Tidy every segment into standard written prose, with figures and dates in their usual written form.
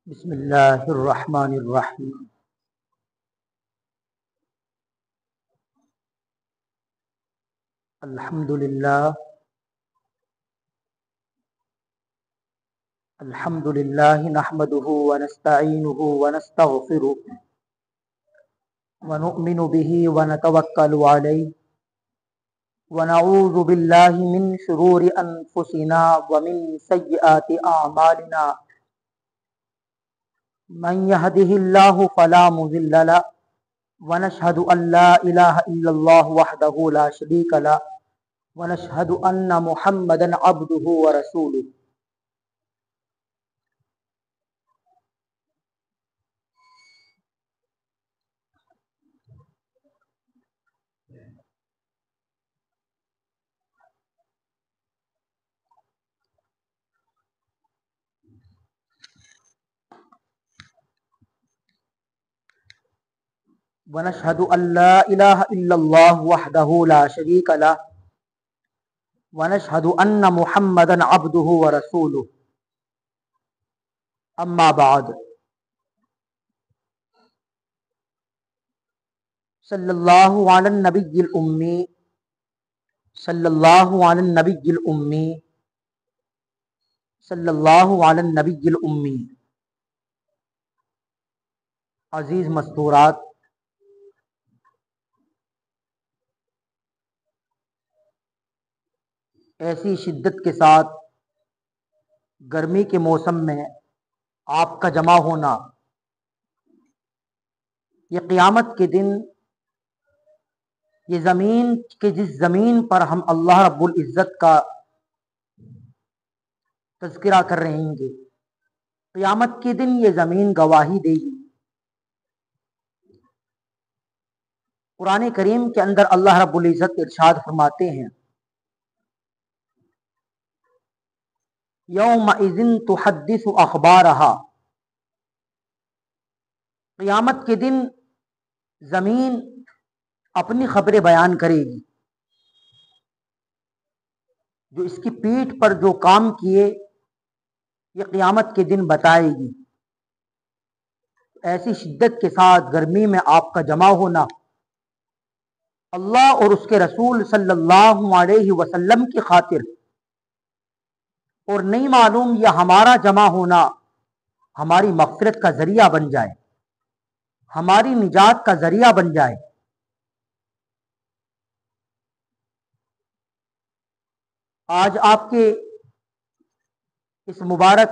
بسم اللہ الرحمن الرحیم۔ الحمد للہ نحمده ونستعینه ونستغفره ونؤمن به ونتوکل علیہ ونعوذ باللہ من شرور انفسنا ومن سیئات اعمالنا، من يهده الله فلا مضل له ونشهد ان لا اله الا الله وحده لا شريك له ونشهد ان محمدا عبده ورسوله۔ ونشهد ان لا اله الا الله وحده لا شريك له ونشهد ان محمدا عبده ورسوله۔ اما بعد، صلی اللہ علی النبی الامی صلی اللہ علی النبی الامی صلی اللہ علی النبی الامی۔ عزیز مستورات، ایسی شدت کے ساتھ گرمی کے موسم میں آپ کا جمع ہونا، یہ قیامت کے دن یہ زمین کہ جس زمین پر ہم اللہ رب العزت کا تذکرہ کر رہے ہیں، قیامت کے دن یہ زمین گواہی دے گی۔ قرآن کریم کے اندر اللہ رب العزت ارشاد فرماتے ہیں، یومئذ تحدث اخبارہا، قیامت کے دن زمین اپنی خبریں بیان کرے گی۔ جو اس کی پیٹھ پر جو کام کیے یہ قیامت کے دن بتائے گی۔ ایسی شدت کے ساتھ گرمی میں آپ کا جمع ہونا اللہ اور اس کے رسول صلی اللہ علیہ وسلم کی خاطر، اور نہیں معلوم یہ ہمارا جمع ہونا ہماری مغفرت کا ذریعہ بن جائے، ہماری نجات کا ذریعہ بن جائے۔ آج آپ کے اس مبارک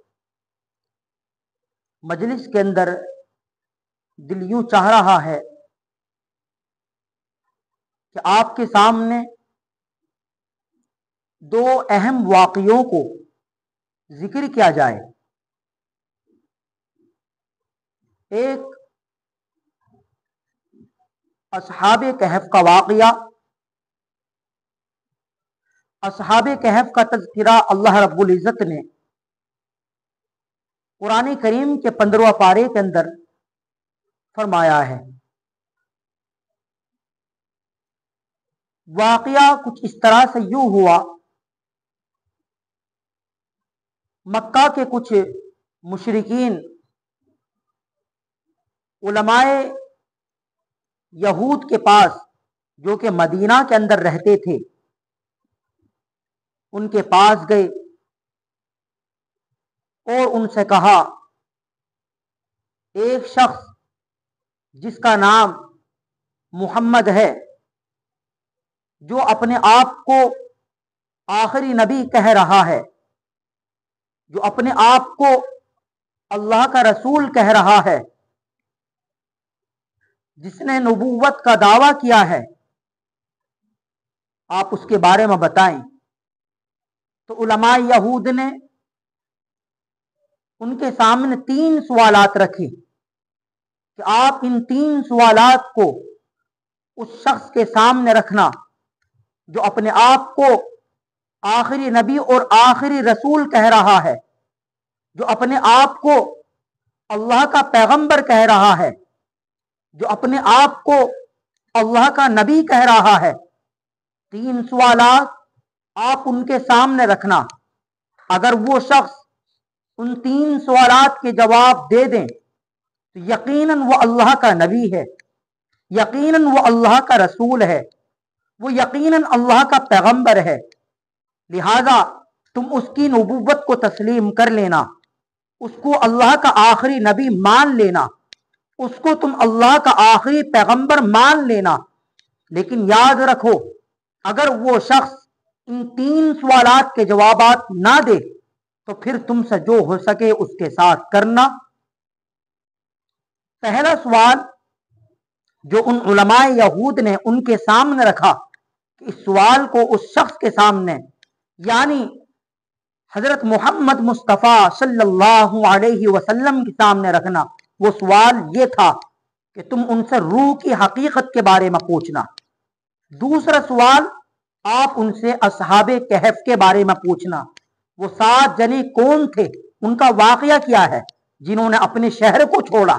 مجلس کے اندر دل یوں چاہ رہا ہے کہ آپ کے سامنے دو اہم واقعوں کو ذکر کیا جائے۔ ایک اصحاب کہف کا واقعہ، اصحاب کہف کا تذکرہ اللہ رب العزت نے قرآن کریم کے 15واں پارے کے اندر فرمایا ہے۔ واقعہ کچھ اس طرح سے یوں ہوا، مکہ کے کچھ مشرکین علماء یہود کے پاس، جو کہ مدینہ کے اندر رہتے تھے، ان کے پاس گئے اور ان سے کہا، ایک شخص جس کا نام محمد ہے، جو اپنے آپ کو آخری نبی کہہ رہا ہے، جو اپنے آپ کو اللہ کا رسول کہہ رہا ہے، جس نے نبوت کا دعویٰ کیا ہے، آپ اس کے بارے میں بتائیں۔ تو علماء یہود نے ان کے سامنے 3 سوالات رکھے کہ آپ ان 3 سوالات کو اس شخص کے سامنے رکھنا جو اپنے آپ کو آخری نبی اور آخری رسول کہہ رہا ہے، جو اپنے آپ کو اللہ کا پیغمبر کہہ رہا ہے، جو اپنے آپ کو اللہ کا نبی کہہ رہا ہے۔ 3 سوالات آپ ان کے سامنے رکھنا۔ اگر وہ شخص ان 3 سوالات کے جواب دے دیں تو یقیناً وہ اللہ کا نبی ہے، یقیناً وہ اللہ کا رسول ہے، وہ یقیناً اللہ کا پیغمبر ہے، لہذا تم اس کی نبوت کو تسلیم کر لینا، اس کو اللہ کا آخری نبی مان لینا، اس کو تم اللہ کا آخری پیغمبر مان لینا۔ لیکن یاد رکھو، اگر وہ شخص ان 3 سوالات کے جوابات نہ دے تو پھر تم سے جو ہو سکے اس کے ساتھ کرنا۔ پہلا سوال جو ان علماء یہود نے ان کے سامنے رکھا کہ اس سوال کو اس شخص کے سامنے یعنی حضرت محمد مصطفیٰ صلی اللہ علیہ وسلم کے سامنے رکھنا، وہ سوال یہ تھا کہ تم ان سے روح کی حقیقت کے بارے میں پوچھنا۔ دوسرا سوال آپ ان سے اصحاب کہف کے بارے میں پوچھنا، وہ 7 جنے کون تھے، ان کا واقعہ کیا ہے جنہوں نے اپنے شہر کو چھوڑا۔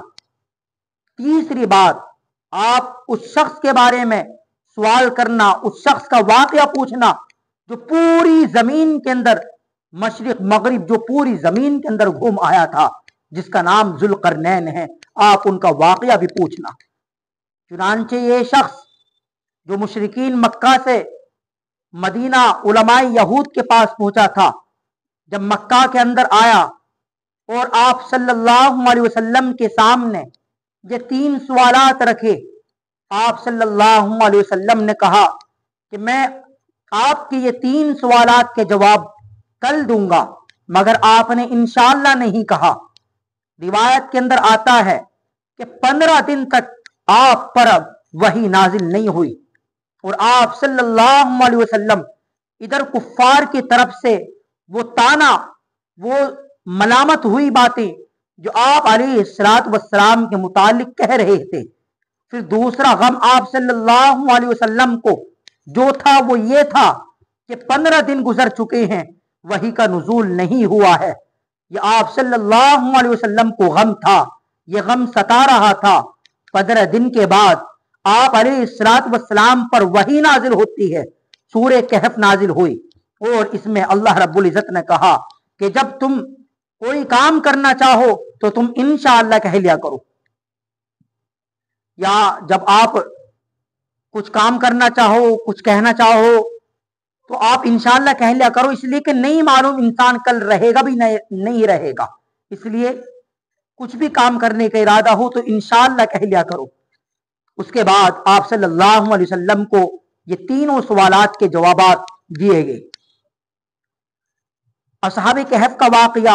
تیسری بات آپ اس شخص کے بارے میں سوال کرنا، اس شخص کا واقعہ پوچھنا جو پوری زمین کے اندر مشرق مغرب جو پوری زمین کے اندر گھوم آیا تھا، جس کا نام ذوالقرنین ہے، آپ ان کا واقعہ بھی پوچھنا۔ چنانچہ یہ شخص جو مشرکین مکہ سے مدینہ علماء یہود کے پاس پہنچا تھا، جب مکہ کے اندر آیا اور آپ صلی اللہ علیہ وسلم کے سامنے یہ 3 سوالات رکھے، آپ صلی اللہ علیہ وسلم نے کہا کہ میں آپ کی یہ 3 سوالات کے جواب کل دوں گا، مگر آپ نے انشاءاللہ نہیں کہا۔ روایت کے اندر آتا ہے کہ 15 دن تک آپ پر وحی نازل نہیں ہوئی، اور آپ صلی اللہ علیہ وسلم ادھر کفار کی طرف سے وہ تانا، وہ ملامت ہوئی باتیں جو آپ علیہ السلام کے متعلق کہہ رہے تھے، پھر دوسرا غم آپ صلی اللہ علیہ وسلم کو جو تھا وہ یہ تھا کہ 15 دن گزر چکے ہیں، وحی کا نزول نہیں ہوا ہے۔ یہ آپ صلی اللہ علیہ وسلم کو غم تھا، یہ غم ستا رہا تھا۔ 15 دن کے بعد آپ علیہ السلام پر وحی نازل ہوتی ہے، سورہ کہف نازل ہوئی، اور اس میں اللہ رب العزت نے کہا کہ جب تم کوئی کام کرنا چاہو تو تم انشاءاللہ کہہ لیا کرو، یا جب آپ کچھ کام کرنا چاہو، کچھ کہنا چاہو تو آپ انشاءاللہ کہہ لیا کرو، اس لیے کہ نہیں معلوم انسان کل رہے گا بھی نہیں رہے گا، اس لیے کچھ بھی کام کرنے کا ارادہ ہو تو انشاءاللہ کہہ لیا کرو۔ اس کے بعد آپ صلی اللہ علیہ وسلم کو یہ 3 سوالات کے جوابات دیے گئے۔ اصحاب کہف کا واقعہ،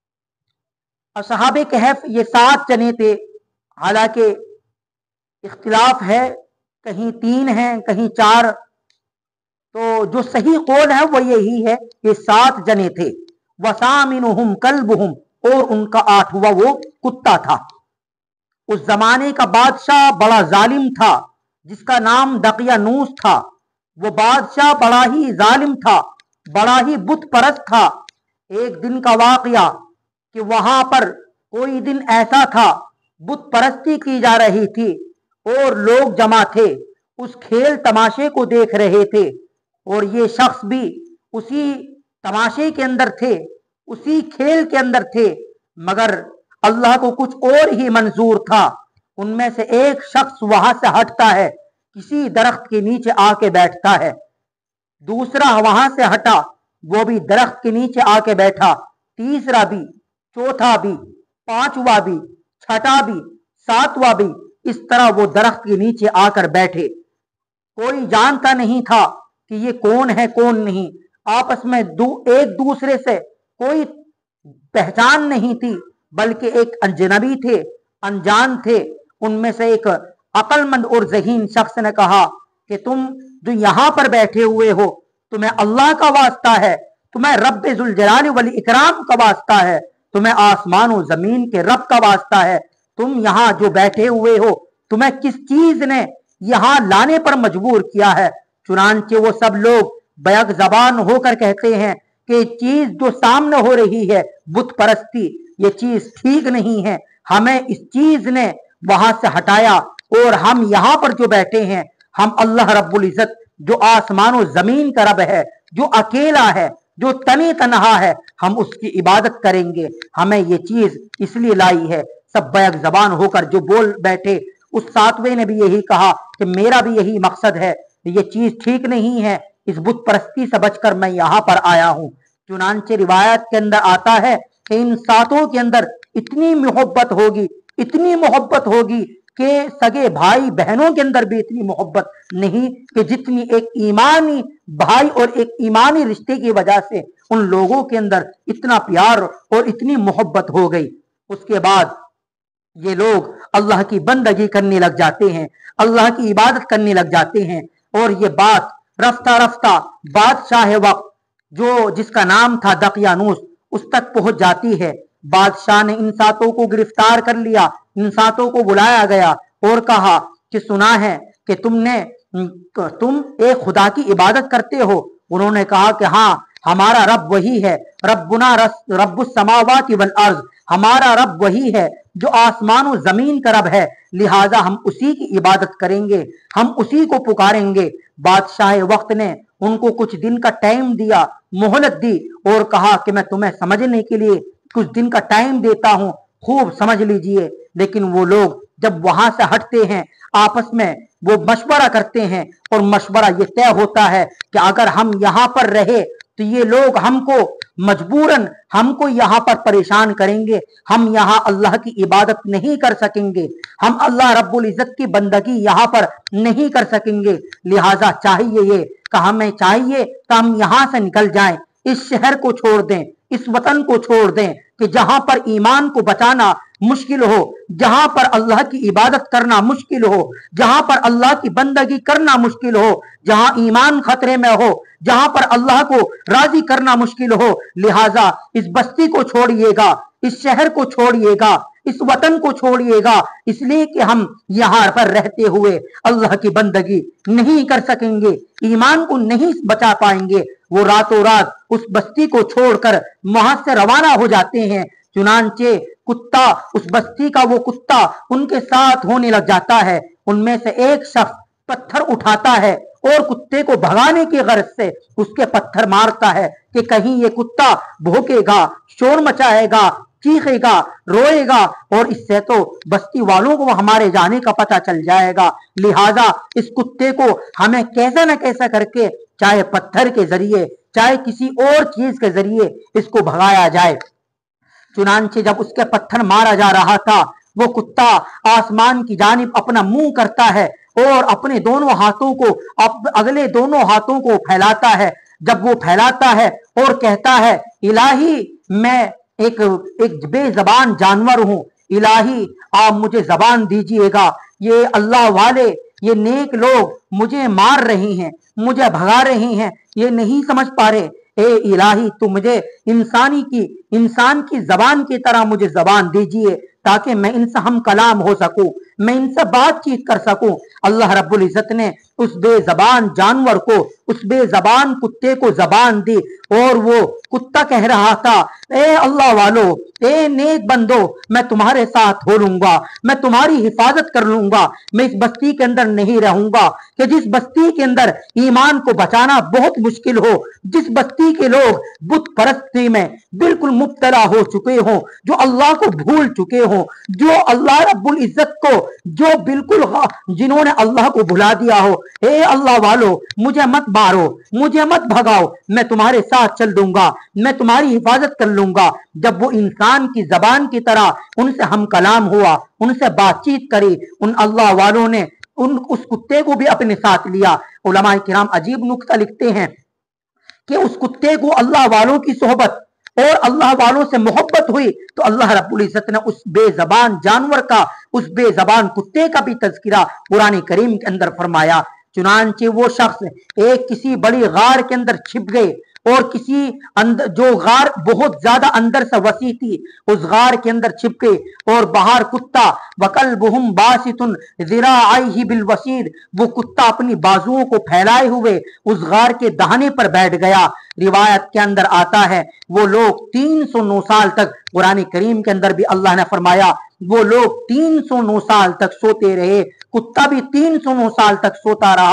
اصحاب کہف یہ 7 جنے تھے، حالانکہ اختلاف ہے، کہیں 3 ہیں کہیں 4، تو جو صحیح قول ہے وہ یہی ہے کہ 7 جنے تھے۔ وَثَامِنُهُمْ كَلْبُهُمْ، اور ان کا 8واں وہ کتا تھا۔ اس زمانے کا بادشاہ بڑا ظالم تھا جس کا نام دقیانوس تھا۔ وہ بادشاہ بڑا ہی ظالم تھا، بڑا ہی بت پرست تھا۔ ایک دن کا واقعہ کہ وہاں پر کوئی دن ایسا تھا بت پرستی کی جا رہی تھی اور لوگ جمع تھے، اس کھیل تماشے کو دیکھ رہے تھے، اور یہ شخص بھی اسی تماشے کے اندر تھے، اسی کھیل کے اندر تھے، مگر اللہ کو کچھ اور ہی منظور تھا۔ ان میں سے ایک شخص وہاں سے ہٹتا ہے، کسی درخت کے نیچے آ کے بیٹھتا ہے، دوسرا وہاں سے ہٹا، وہ بھی درخت کے نیچے آ کے بیٹھا، تیسرا بھی، چوتھا بھی، 5واں بھی، 6واں بھی، 7واں بھی، اس طرح وہ درخت کے نیچے آ کر بیٹھے۔ کوئی جانتا نہیں تھا کہ یہ کون ہے کون نہیں، آپس میں ایک دوسرے سے کوئی پہچان نہیں تھی، بلکہ ایک اجنبی تھے، انجان تھے۔ ان میں سے ایک عقل مند اور ذہین شخص نے کہا کہ تم جو یہاں پر بیٹھے ہوئے ہو، تمہیں اللہ کا واسطہ ہے، تمہیں رب ذوالجلال والاکرام کا واسطہ ہے، تمہیں آسمان و زمین کے رب کا واسطہ ہے، تم یہاں جو بیٹھے ہوئے ہو تمہیں کس چیز نے یہاں لانے پر مجبور کیا ہے؟ چنانچہ وہ سب لوگ بیک زبان ہو کر کہتے ہیں کہ چیز جو سامنے ہو رہی ہے بت پرستی، یہ چیز ٹھیک نہیں ہے، ہمیں اس چیز نے وہاں سے ہٹایا اور ہم یہاں پر جو بیٹھے ہیں، ہم اللہ رب العزت جو آسمان و زمین کا رب ہے، جو اکیلا ہے، جو تنی تنہا ہے، ہم اس کی عبادت کریں گے، ہمیں یہ چیز اس لیے لائی ہے۔ سب بیک زبان ہو کر جو بول بیٹھے، اس ساتویں نے بھی یہی کہا کہ میرا بھی یہی مقصد ہے، یہ چیز ٹھیک نہیں ہے، اس بت پرستی سے بچ کر میں یہاں پر آیا ہوں۔ چنانچہ روایت کے اندر آتا ہے کہ ان ساتوں کے اندر اتنی محبت ہوگی، اتنی محبت ہوگی کہ سگے بھائی بہنوں کے اندر بھی اتنی محبت نہیں کہ جتنی ایک ایمانی بھائی اور ایک ایمانی رشتے کی وجہ سے ان لوگوں کے اندر اتنا پیار اور اتنی محبت ہو گئی۔ اس کے بعد یہ لوگ اللہ کی بندگی کرنے لگ جاتے ہیں، اللہ کی عبادت کرنے لگ جاتے ہیں، اور یہ بات رفتہ رفتہ بادشاہ وقت جس کا نام تھا دقیانوس اس تک پہنچ جاتی ہے۔ بادشاہ نے ان ساتوں کو گرفتار کر لیا، ان ساتوں کو بلایا گیا اور کہا کہ سنا ہے کہ تم ایک خدا کی عبادت کرتے ہو۔ انہوں نے کہا کہ ہاں، ہمارا رب وہی ہے، ربنا رب السماوات والارض، ہمارا رب وہی ہے جو آسمان و زمین کا رب ہے، لہٰذا ہم اسی کی عبادت کریں گے، ہم اسی کو پکاریں گے۔ بادشاہ وقت نے ان کو کچھ دن کا ٹائم دیا، مہلت دی، اور کہا کہ میں تمہیں سمجھنے کے لیے کچھ دن کا ٹائم دیتا ہوں، خوب سمجھ لیجئے۔ لیکن وہ لوگ جب وہاں سے ہٹتے ہیں آپس میں وہ مشورہ کرتے ہیں، اور مشورہ یہ طے ہوتا ہے کہ اگر ہم یہاں پر رہے تو یہ لوگ ہم کو مجبوراً ہم کو یہاں پر پریشان کریں گے، ہم یہاں اللہ کی عبادت نہیں کر سکیں گے، ہم اللہ رب العزت کی بندگی یہاں پر نہیں کر سکیں گے، لہٰذا چاہیے یہ کہ ہمیں چاہیے کہ ہم یہاں سے نکل جائیں، اس شہر کو چھوڑ دیں، اس وطن کو چھوڑ دیں کہ جہاں پر ایمان کو بچانا مشکل ہو، جہاں پر اللہ کی عبادت کرنا مشکل ہو، جہاں پر اللہ کی بندگی کرنا مشکل ہو، جہاں ایمان خطرے میں ہو، جہاں پر اللہ کو راضی کرنا مشکل ہو، لہٰذا اس بستی کو چھوڑیے گا، اس شہر کو چھوڑیے گا، اس وطن کو چھوڑیے گا، اس لیے کہ ہم یہاں پر رہتے ہوئے اللہ کی بندگی نہیں کر سکیں گے، ایمان کو نہیں بچا پائیں گے۔ وہ راتوں رات اس بستی کو چھوڑ کر وہاں سے روانہ ہو جاتے ہیں۔ چنانچہ کتا، اس بستی کا وہ کتا ان کے ساتھ ہونے لگ جاتا ہے۔ ان میں سے ایک شخص پتھر اٹھاتا ہے اور کتے کو بھگانے کی غرض سے اس کے پتھر مارتا ہے کہ کہیں یہ کتا بھوکے گا، شور مچائے گا، چیخے گا، روئے گا، اور اس سے تو بستی والوں کو ہمارے جانے کا پتہ چل جائے گا، لہٰذا اس کتے کو ہمیں کیسا نہ کیسا کر کے چاہے پتھر کے ذریعے چاہے کسی اور چیز کے ذریعے اس کو بھگایا جائے۔ چنانچہ جب اس کے پتھر مارا جا رہا تھا، وہ کتا آسمان کی جانب اپنا منہ کرتا ہے اور اپنے دونوں ہاتھوں کو اگلے دونوں ہاتھوں کو پھیلاتا ہے۔ جب وہ پھیلاتا ہے اور کہتا ہے الہی میں ایک بے زبان جانور ہوں، الہی آپ مجھے زبان دیجئے گا، یہ اللہ والے، یہ نیک لوگ مجھے مار رہے ہیں، مجھے بھگا رہے ہیں، یہ نہیں سمجھ پا رہے، اے الہی تو مجھے انسان کی زبان کی طرح مجھے زبان دیجئے تاکہ میں ان سے ہم کلام ہو سکوں، میں ان سے بات چیت کر سکوں۔ اللہ رب العزت نے اس بے زبان جانور کو، اس بے زبان کتے کو زبان دی، اور وہ کتا کہہ رہا تھا اے اللہ والو، اے نیک بندو، میں تمہارے ساتھ ہو لوں گا، میں تمہاری حفاظت کر لوں گا، میں اس بستی کے اندر نہیں رہوں گا کہ جس بستی کے اندر ایمان کو بچانا بہت مشکل ہو، جس بستی کے لوگ بت پرستی میں بالکل مبتلا ہو چکے ہوں، جو اللہ کو بھول چکے ہوں، جو اللہ رب العزت کو جو بالکل جنہوں نے اللہ کو بھلا دیا ہو، اے اللہ والو مجھے مت مارو، مجھے مت بھگاؤ، میں تمہارے ساتھ چل دوں گا، میں تمہاری حفاظت کر لوں گا۔ جب وہ انسان کی زبان کی طرح ان سے ہم کلام ہوا، ان سے بات چیت کری، ان اللہ والوں نے اس کتے کو بھی اپنے ساتھ لیا۔ علماء کرام عجیب نکتہ لکھتے ہیں کہ اس کتے کو اللہ والوں کی صحبت اور اللہ والوں سے محبت ہوئی تو اللہ رب العزت نے اس بے زبان جانور کا، اس بے زبان کتے کا بھی تذکرہ قرآن کریم کے اندر فرمایا۔ چنانچہ وہ شخص ایک کسی بڑی غار کے اندر چھپ گئے، اور جو غار بہت زیادہ اندر سے وسیع تھی، اس غار کے اندر چھپ گئے، اور باہر کتا وَقَلْبُهُمْ بَاسِطٌ ذِرَاعَيْهِ بِالْوَصِيدِ، وہ کتا اپنی بازوؤں کو پھیلائے ہوئے اس غار کے دہانے پر بیٹھ گیا۔ روایت کے اندر آتا ہے وہ لوگ 309 سال تک، قرآن کریم کے اندر بھی اللہ نے فرمایا وہ لوگ 309 سال تک سوتے رہے، کتا بھی 309 سال تک سوتا رہا۔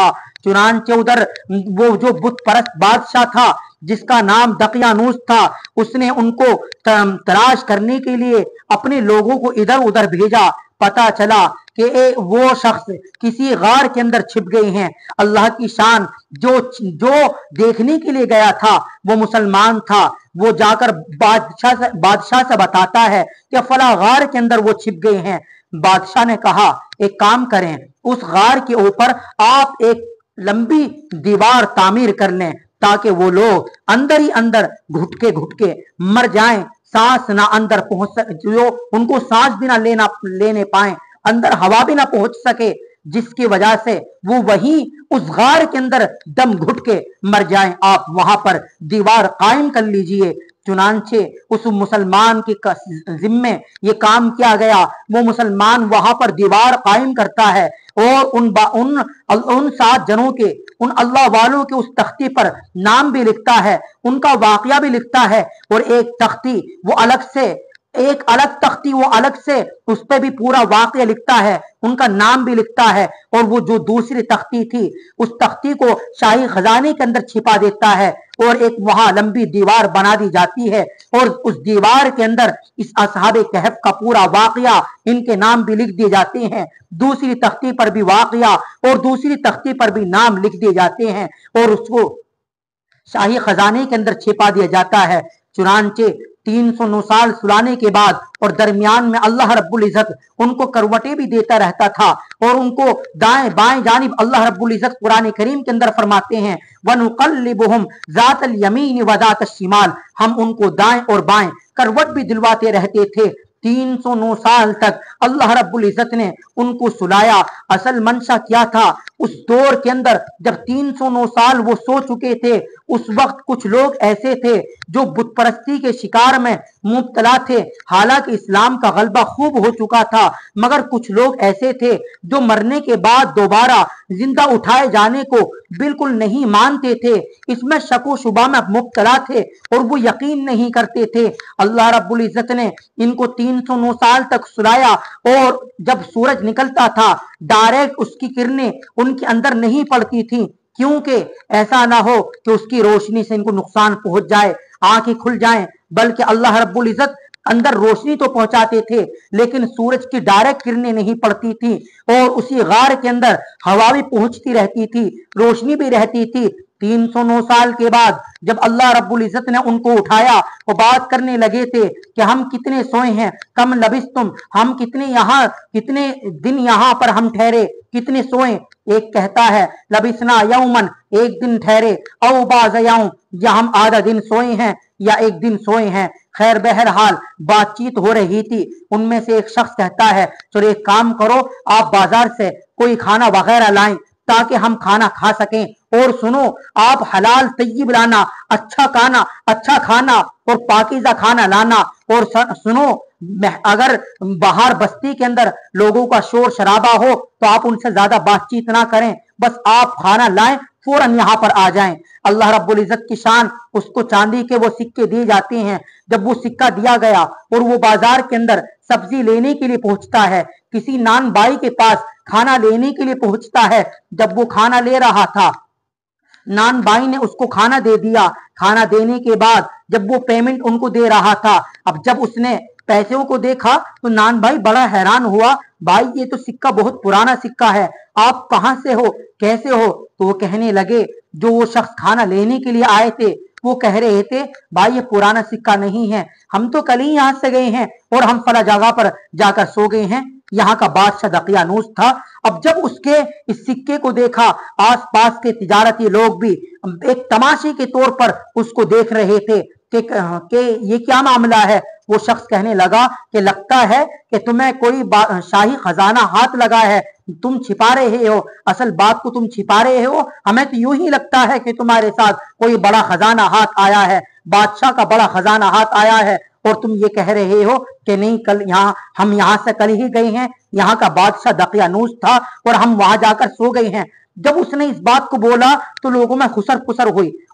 चुनांचे उधर वो जो बुत परस्त बादशाह था जिसका नाम दकियानूस था, उसने उनको तलाश करने के लिए अपने लोगों को इधर उधर भेजा। पता चला कि वो शख्स किसी गार के अंदर छिप गए हैं। अल्लाह की शान, जो देखने के लिए गया था वो मुसलमान था, वो जाकर बादशाह से बताता है कि फला गार के अंदर वो छिप गए हैं। बादशाह ने कहा एक काम करें, उस गार के ऊपर आप एक लंबी दीवार तामीर कर लें ताकि वो लोग अंदर ही अंदर घुटके घुटके मर जाएं, सांस ना अंदर पहुंच, जो उनको सांस भी ना लेने पाए, अंदर हवा भी ना पहुंच सके, जिसकी वजह से वो वहीं उस गार के अंदर दम घुट के मर जाएं। आप वहां पर दीवार कायम कर लीजिए। चुनांचे उस मुसलमान के जिम्मे ये काम किया गया। वो मुसलमान वहां पर दीवार कायम करता है और उन 7 जनों के, उन अल्लाह वालों के उस तख्ती पर नाम भी लिखता है, उनका वाकया भी लिखता है, और एक तख्ती वो अलग से, एक अलग तख्ती वो अलग से उस पर भी पूरा वाकया लिखता है, उनका नाम भी लिखता है। और वो जो दूसरी तख्ती थी उस तख्ती को शाही खजाने के अंदर छिपा देता है और एक वहां लंबी दीवार बना दी जाती है और उस दीवार के अंदर इस असहाबे कहफ का पूरा वाकया, इनके नाम भी लिख दिए जाते हैं। दूसरी तख्ती पर भी वाकया और दूसरी तख्ती पर भी नाम लिख दिए जाते हैं और उसको शाही खजाने के अंदर छिपा दिया जाता है। चुनांचे 309 साल सुलाने के बाद और दरमियान में अल्लाह रब्बुल इज्जत उनको करवटें भी देता रहता था और उनको दाएं बाएं जानिब अल्लाह रब्बुल इज्जत कुरान करीम के अंदर फरमाते हैं वनुक़ल्लिबुहुम ज़ातल यमीन व ज़ातश शिमाल, हम उनको दाएं और बाएं करवट भी दिलवाते रहते थे। 309 साल तक अल्लाह रब्बुल इज्जत ने उनको सुलाया। असल मंशा क्या था, उस दौर के अंदर जब 309 साल वो सो चुके थे, उस वक्त कुछ लोग ऐसे थे जो बुत परस्ती के शिकार में मुब्तला थे। हालांकि इस्लाम का गलबा खूब हो चुका था, मगर कुछ लोग ऐसे थे जो मरने के बाद दोबारा जिंदा उठाए जाने को बिल्कुल नहीं मानते थे, इसमें शको शुबा में मुब्तला थे और वो यकीन नहीं करते थे। अल्लाह रब्बुल इज्जत ने इनको 309 साल तक सुलाया और जब सूरज निकलता था डायरेक्ट उसकी किरणें उनके अंदर नहीं पड़ती थी, क्योंकि ऐसा ना हो कि उसकी रोशनी से इनको नुकसान पहुंच जाए, आंखें खुल जाएं, बल्कि अल्लाह रब्बुल इज्जत अंदर रोशनी तो पहुंचाते थे लेकिन सूरज की डायरेक्ट किरणें नहीं पड़ती थी और उसी गार के अंदर हवा भी पहुंचती रहती थी, रोशनी भी रहती थी। 309 साल के बाद जब अल्लाह रब्बुल इज्जत ने उनको उठाया, वो बात करने लगे थे कि हम कितने सोए हैं, कम लबिस्तुम, हम कितने दिन यहाँ पर हम ठहरे, कितने सोए। एक कहता है लबिसना यौमन, एक दिन ठहरे, औ बाज़ यौम, या हम आधा दिन सोए हैं या एक दिन सोए हैं। खैर बहरहाल बातचीत हो रही थी, उनमें से एक शख्स कहता है चलो एक काम करो, आप बाजार से कोई खाना वगैरह लाएं ताकि हम खाना खा सकें, और सुनो आप हलाल तय्यब लाना, अच्छा खाना और पाकीज़ा खाना लाना, और सुनो अगर बाहर बस्ती के अंदर लोगों का शोर शराबा हो तो आप उनसे ज्यादा बातचीत ना करें, बस आप खाना लाएं, फौरन यहाँ पर आ जाएं। अल्लाह रब्बुल इज्जत की शान, उसको चांदी के वो सिक्के दिए जाते हैं। जब वो सिक्का दिया गया और वो बाजार के अंदर सब्जी लेने के लिए पहुंचता है, किसी नान बाई के पास खाना लेने के लिए पहुंचता है, जब वो खाना ले रहा था नान बाई ने उसको खाना दे दिया। खाना देने के बाद जब वो पेमेंट उनको दे रहा था, अब जब उसने पैसों को देखा तो नान भाई बड़ा हैरान हुआ, भाई ये तो सिक्का बहुत पुराना सिक्का है, आप कहां से हो, कैसे हो? तो वो कहने लगे, जो वो शख्स खाना लेने के लिए आए थे वो कह रहे थे भाई ये पुराना सिक्का नहीं है, हम तो कल ही यहां से गए हैं और हम फला जगह पर जाकर सो गए हैं, यहाँ का बादशाह दकियानूस था। अब जब उसके इस सिक्के को देखा, आसपास के तिजारती लोग भी एक तमाशे के तौर पर उसको देख रहे थे कि ये क्या मामला है। वो शख्स कहने लगा कि लगता है कि तुम्हें कोई शाही खजाना हाथ लगा है, तुम छिपा रहे हो, असल बात को तुम छिपा रहे हो, हमें तो यूं ही लगता है कि तुम्हारे साथ कोई बड़ा खजाना हाथ आया है, बादशाह का बड़ा खजाना हाथ आया है, और तुम ये कह रहे हो कि नहीं कल हम यहाँ से कल ही गए हैं, यहाँ का बादशाह दकियानूस था और हम वहां जाकर सो गए हैं। जब उसने इस बात को बोला तो लोगों में खुसर पुसर हुई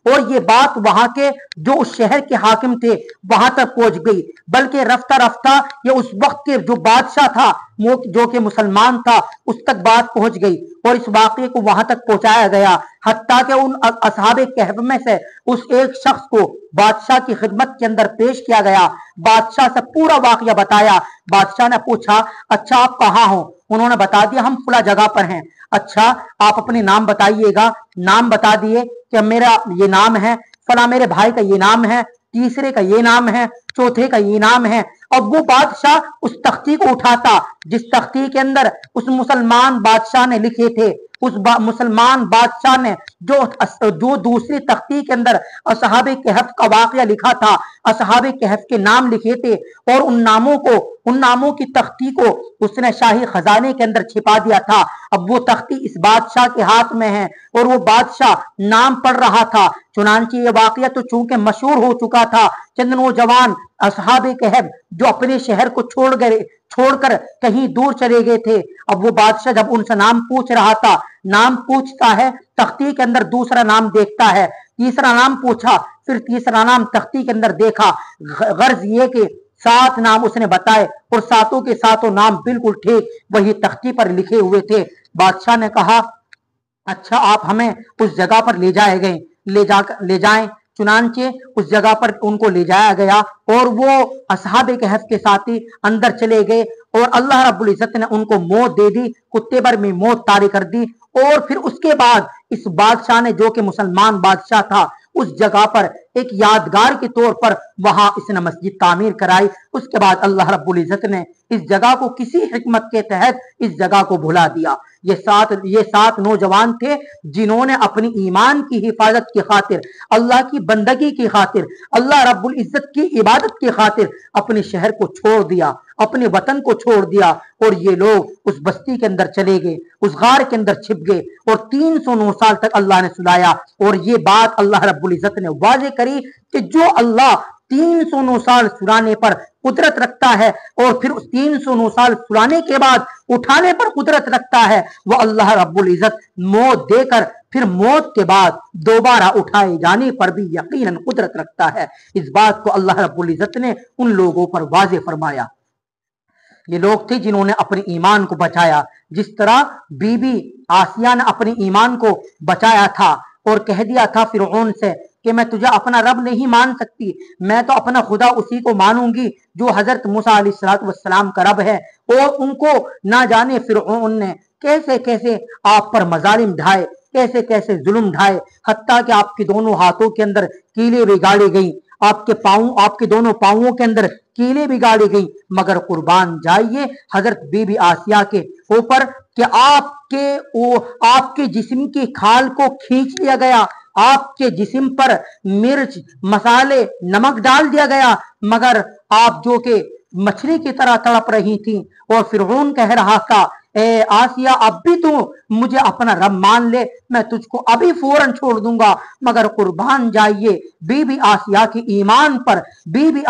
اور یہ بات وہاں کے جو اس شہر کے حاکم تھے وہاں تک پہنچ گئی، بلکہ رفتہ رفتہ یہ اس وقت کے جو بادشاہ تھا جو کہ مسلمان تھا اس تک بات پہنچ گئی، اور اس واقعے کو وہاں تک پہنچایا گیا، حتیٰ کہ ان اصحاب کہف میں سے اس ایک شخص کو بادشاہ کی خدمت کے اندر پیش کیا گیا، بادشاہ سے پورا واقعہ بتایا۔ بادشاہ نے پوچھا اچھا آپ کہاں ہو؟ انہوں نے بتا دیا ہم فلاں جگہ پر ہیں۔ اچھا آپ اپنے نام بتائیے گا؟ نام بتا دیے کہ میرا یہ نام ہے، فلاں میرے بھائی کا یہ نام ہے، تیسرے کا یہ نام ہے، چوتھے کا یہ نام ہے۔ اور وہ بادشاہ اس تختی کو اٹھاتا جس تختی کے اندر اس مسلمان بادشاہ نے لکھے تھے، اس مسلمان بادشاہ نے جو دوسری تختی کے اندر اصحاب کہف کا واقعہ لکھا تھا، اصحاب کہف کے نام لکھے تھے، اور ان ناموں کی تختی کو اس نے شاہی خزانے کے اندر چھپا دیا تھا۔ اب وہ تختی اس بادشاہ کے ہاتھ میں ہے اور وہ بادشاہ نام پڑھ رہا تھا۔ چنانچہ یہ واقعہ تو چونکہ مشہور ہو چکا تھا، چند نوجوان اصحاب کہف جو اپنے شہر کو چھوڑ کر کہیں دور چلے گئے تھے، اب وہ بادشاہ جب ان سے نام پوچھ رہا تھا، نام پوچھتا ہے تختی کے اندر دوسرا نام دیکھتا ہے، تیسرا نام پوچھا، پھر تیسرا نام تختی کے اندر دیکھا، غرض یہ کہ 7 نام اس نے بتائے اور 7 کے 7 نام بالکل ٹھیک وہی تختی پر لکھے ہوئے تھے۔ بادشاہ نے کہا اچھا آپ ہمیں اس جگہ پر لے جائیں۔ چنانچہ اس جگہ پر ان کو لے جایا گیا اور وہ اصحاب کہف کے ساتھی اندر چلے گئے، اور اللہ رب العزت نے ان کو موت دے دی، کتے بر میں موت طاری کر دی۔ اور پھر اس کے بعد اس بادشاہ نے جو کہ مسلمان بادشاہ تھا اس جگہ پر ایک یادگار کے طور پر وہاں اس نے مسجد تعمیر کرائی۔ اس کے بعد اللہ رب العزت نے اس جگہ کو کسی حکمت کے تحت اس جگہ کو بھلا دیا۔ یہ 7 نوجوان تھے جنہوں نے اپنی ایمان کی حفاظت کی خاطر، اللہ کی بندگی کی خاطر، اللہ رب العزت کی عبادت کی خاطر اپنے شہر کو چھوڑ دیا، اپنے وطن کو چھوڑ دیا، اور یہ لوگ اس بستی کے اندر چلے گئے، اس غار کے اندر چھپ گئے، اور 309 سال تک اللہ نے سلایا۔ اور یہ بات اللہ رب العزت نے واضح کری کہ جو اللہ 309 سال سلانے پر قدرت رکھتا ہے اور پھر 309 سال سلانے کے بعد اٹھانے پر قدرت رکھتا ہے، وہ اللہ رب العزت موت دے کر پھر موت کے بعد دوبارہ اٹھائے جانے پر بھی یقیناً قدرت رکھتا ہے۔ اس بات کو اللہ رب العزت نے ان لوگوں پر واضح فرمایا۔ یہ لوگ تھے جنہوں نے اپنے ایمان کو بچایا، جس طرح بی بی آسیہ نے اپنے ایمان کو بچایا تھا اور کہہ دیا تھا فرعون سے کہ میں تجھے اپنا رب نہیں مان سکتی، میں تو اپنا خدا اسی کو مانوں گی جو حضرت موسیٰ علیہ السلام کا رب ہے۔ اور ان کو نہ جانے فرعون نے کیسے کیسے آپ پر مظالم ڈھائے، کیسے کیسے ظلم ڈھائے، حتیٰ کہ آپ کے دونوں ہاتھوں کے اندر کیلیں بگاڑی گئیں، آپ کے دونوں پاؤں کے اندر کیلیں بگاڑی گئیں، مگر قربان جائیے حضرت بی بی آسیہ کے اوپر کہ آپ کے جسم کی کھال کو کھینچ لیا گیا، آپ کے جسم پر مرچ، مسالے، نمک ڈال دیا گیا، مگر آپ جو کہ مچھلی کی طرح تڑپ رہی تھیں۔ اور فرعون کہہ رہا تھا اے آسیہ اب بھی تو مجھے اپنا رب مان لے، میں تجھ کو ابھی فوراً چھوڑ دوں گا، مگر قربان جائیے بی بی آسیہ کے ایمان پر، بی بی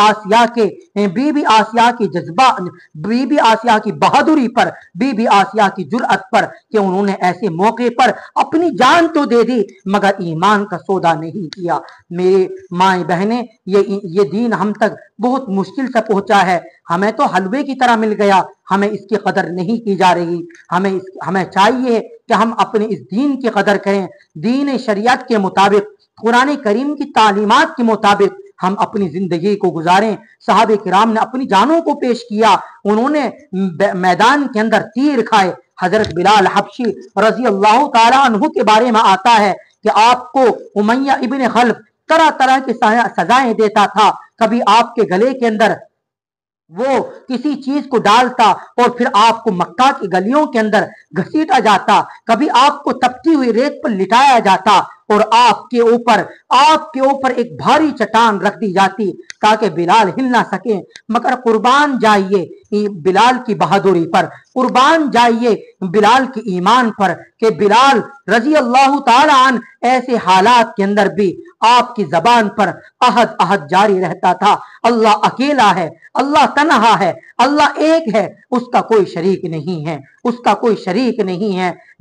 آسیہ کی جذبہ، بی بی آسیہ کی بہادری پر، بی بی آسیہ کی جرأت پر کہ انہوں نے ایسے موقع پر اپنی جان تو دے دی مگر ایمان کا سودا نہیں کیا۔ میرے مائیں بہنیں، یہ دین ہم تک بہت مشکل سے پہنچا ہے، ہمیں تو حلوے کی طرح مل گیا، ہمیں اس کی قدر نہیں کی جا رہی۔ ہمیں چاہیے کہ ہم اپنے اس دین کی قدر کریں، دین شریعت کے مطابق، قرآن کریم کی تعلیمات کے مطابق ہم اپنی زندگی کو گزاریں۔ صحابہ کرام نے اپنی جانوں کو پیش کیا، انہوں نے میدان کے اندر تیر کھائے۔ حضرت بلال حبشی رضی اللہ تعالی عنہ کے بارے میں آتا ہے کہ آپ کو امیہ ابن خلف طرح طرح کی سزائیں دیتا تھا، کبھی آپ کے گلے کے اندر وہ کسی چیز کو ڈالتا اور پھر آپ کو مکہ کی گلیوں کے اندر گھسیٹا جاتا، کبھی آپ کو تپتی ہوئی ریت پر لٹایا جاتا اور آپ کے اوپر ایک بھاری چٹان رکھ دی جاتی تاکہ بلال ہل نہ سکے۔ مگر قربان جائیے بلال کی بہادری پر، قربان جائیے بلال کی ایمان پر کہ بلال رضی اللہ تعالی عنہ ایسے حالات کے اندر بھی آپ کی زبان پر احد جاری رہتا تھا، اللہ اکیلا ہے، اللہ تنہا ہے، اللہ ایک ہے، اس کا کوئی شریک نہیں ہے، اس کا کوئی شریک نہیں ہے۔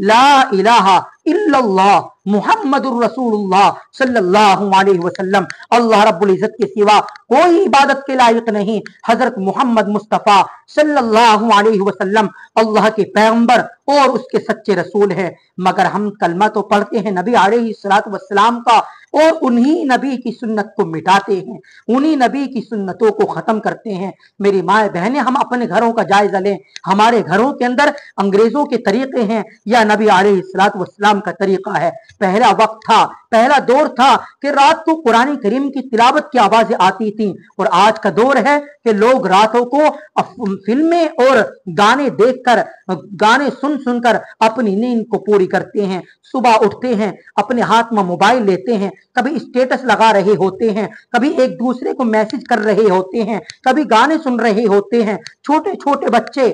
ला इलाहा इल्लल्लाह मुहम्मदुर रसूलुल्लाह सल्लल्लाहु अलैहि वसल्लम, अल्लाह रब्बुल इज्जत के सिवा कोई इबादत के लायक नहीं। हजरत मोहम्मद मुस्तफ़ा सल्लल्लाहु अलैहि वसल्लम अल्लाह के पैगंबर और उसके सच्चे रसूल हैं। मगर हम कलमा तो पढ़ते हैं नबी अलैहिस्सलातु वस्सलाम का, और उन्हीं नबी की सुन्नत को मिटाते हैं, उन्हीं नबी की सुन्नतों को खत्म करते हैं। मेरी माए बहनें, हम अपने घरों का जायजा लें। हमारे घरों के अंदर अंग्रेजों के तरीके हैं या नबी अलैहिस्सलातु वस्सलाम का तरीका है? पहला वक्त था, पहला दौर था कि रात को कुरान करीम की तिलावत की आवाजें आती थी, और आज का दौर है कि लोग रातों को फिल्में और गाने देखकर, गाने सुन सुनकर अपनी नींद को पूरी करते हैं। सुबह उठते हैं, अपने हाथ में मोबाइल लेते हैं, कभी स्टेटस लगा रहे होते हैं, कभी एक दूसरे को मैसेज कर रहे होते हैं, कभी गाने सुन रहे होते हैं। छोटे छोटे बच्चे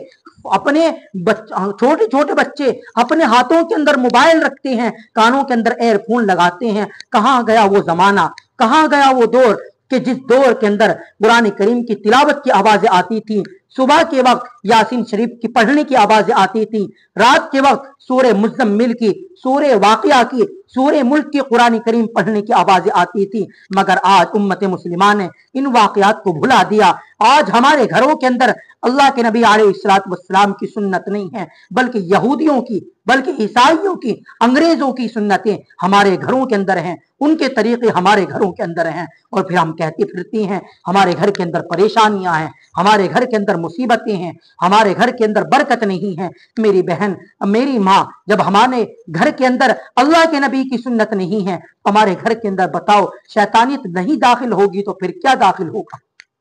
अपने हाथों के अंदर मोबाइल रखते हैं, कानों के अंदर एयरफोन लगाते हैं। कहां गया वो जमाना, कहां गया वो दौर कि जिस दौर के अंदर कुरान करीम की तिलावत की आवाजें आती थी, सुबह के वक्त यासीन शरीफ की पढ़ने की आवाजें आती थी, रात के वक्त सूरह मुज़म्मिल की, सूरह वाक़िया की, सूरह मुल्क की कुरान करीम पढ़ने की आवाजें आती थी। मगर आज उम्मत मुस्लिमा ने इन वाक़ियात को भुला दिया। आज हमारे घरों के अंदर अल्लाह के नबी अलैहिस्सलातु वस्सलाम की सुन्नत नहीं है, बल्कि यहूदियों की, बल्कि ईसाइयों की, अंग्रेजों की सुन्नतें हमारे घरों के अंदर हैं, उनके तरीके हमारे घरों के अंदर हैं। और फिर हम कहती फिरती हैं हमारे घर के अंदर परेशानियां हैं, हमारे घर के अंदर मुसीबतें हैं, हमारे घर के अंदर बरकत नहीं है। मेरी बहन, मेरी माँ, जब हमारे घर के अंदर अल्लाह के नबी की सुन्नत नहीं है, हमारे घर के अंदर बताओ शैतानियत नहीं दाखिल होगी तो फिर क्या दाखिल होगा?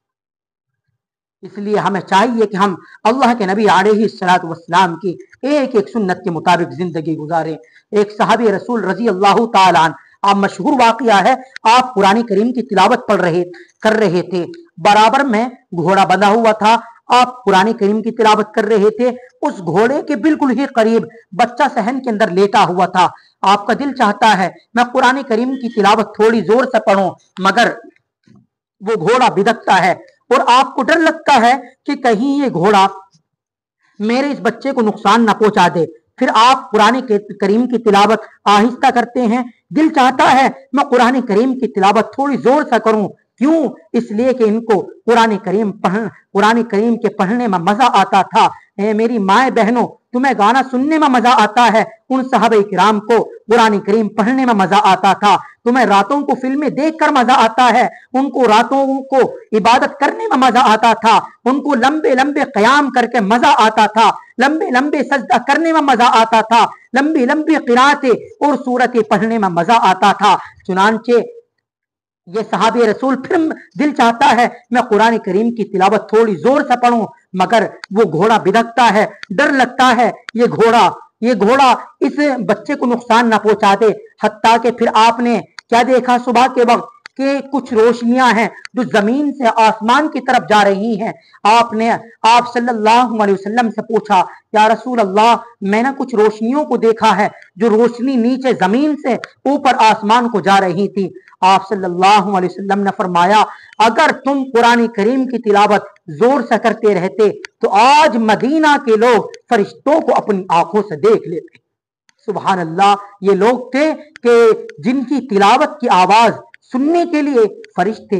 इसलिए हमें चाहिए कि हम अल्लाह के नबी अलैहिस्सलातु वस्सलाम की एक एक सुन्नत के मुताबिक जिंदगी गुजारें। एक सहाबी रसूल रजी अल्लाह ताला अन्हु, आप मशहूर वाकया है, आप कुरान करीम की तिलावत कर रहे थे, बराबर में घोड़ा बंधा हुआ था, आप कुरान करीम की तिलावत कर रहे थे, उस घोड़े के बिल्कुल ही करीब बच्चा सहन के अंदर लेटा हुआ था। आपका दिल चाहता है मैं कुरान करीम की तिलावत थोड़ी जोर से पढ़ूं, मगर वो घोड़ा बिदकता है और आपको डर लगता है कि कहीं ये घोड़ा मेरे इस बच्चे को नुकसान ना पहुंचा दे। फिर आप कुरान करीम की तिलावत आहिस्ता करते हैं। दिल चाहता है मैं कुरान करीम की तिलावत थोड़ी जोर से करूं, क्यों? इसलिए कि इनको कुरान करीम के पढ़ने में मजा आता था। मेरी माए बहनों, तुम्हें गाना सुनने में मजा आता है, उन सहाबा किराम को कुरान करीम पढ़ने में मजा आता था। तुम्हें रातों को फिल्में देखकर मजा आता है, उनको रातों को इबादत करने में मजा आता था, उनको लंबे लंबे क़याम करके मजा आता था, लंबे लंबे सजदा करने में मजा आता था, लंबी लंबी क़िराअतें और सूरतें पढ़ने में मजा आता था। चुनांचे ये सहाबी रसूल, फिर दिल चाहता है मैं कुरान करीम की तिलावत थोड़ी जोर से पढ़ूं, मगर वो घोड़ा बिदकता है, डर लगता है ये घोड़ा इस बच्चे को नुकसान ना पहुंचा दे। हत्ता कि फिर आपने क्या देखा सुबह के वक्त कि कुछ रोशनियां हैं जो जमीन से आसमान की तरफ जा रही हैं। आप सल्लल्लाहु अलैहि वसल्लम से पूछा, या रसूल अल्लाह, मैंने कुछ रोशनियों को देखा है जो रोशनी नीचे जमीन से ऊपर आसमान को जा रही थी। आप सल्लल्लाहु अलैहि वसल्लम ने फरमाया, अगर तुम कुरान करीम की तिलावत जोर से करते रहते तो आज मदीना के लोग फरिश्तों को अपनी आंखों से देख लेते। सुभान अल्लाह, ये लोग थे कि जिनकी तिलावत की आवाज सुनने के लिए फरिश्ते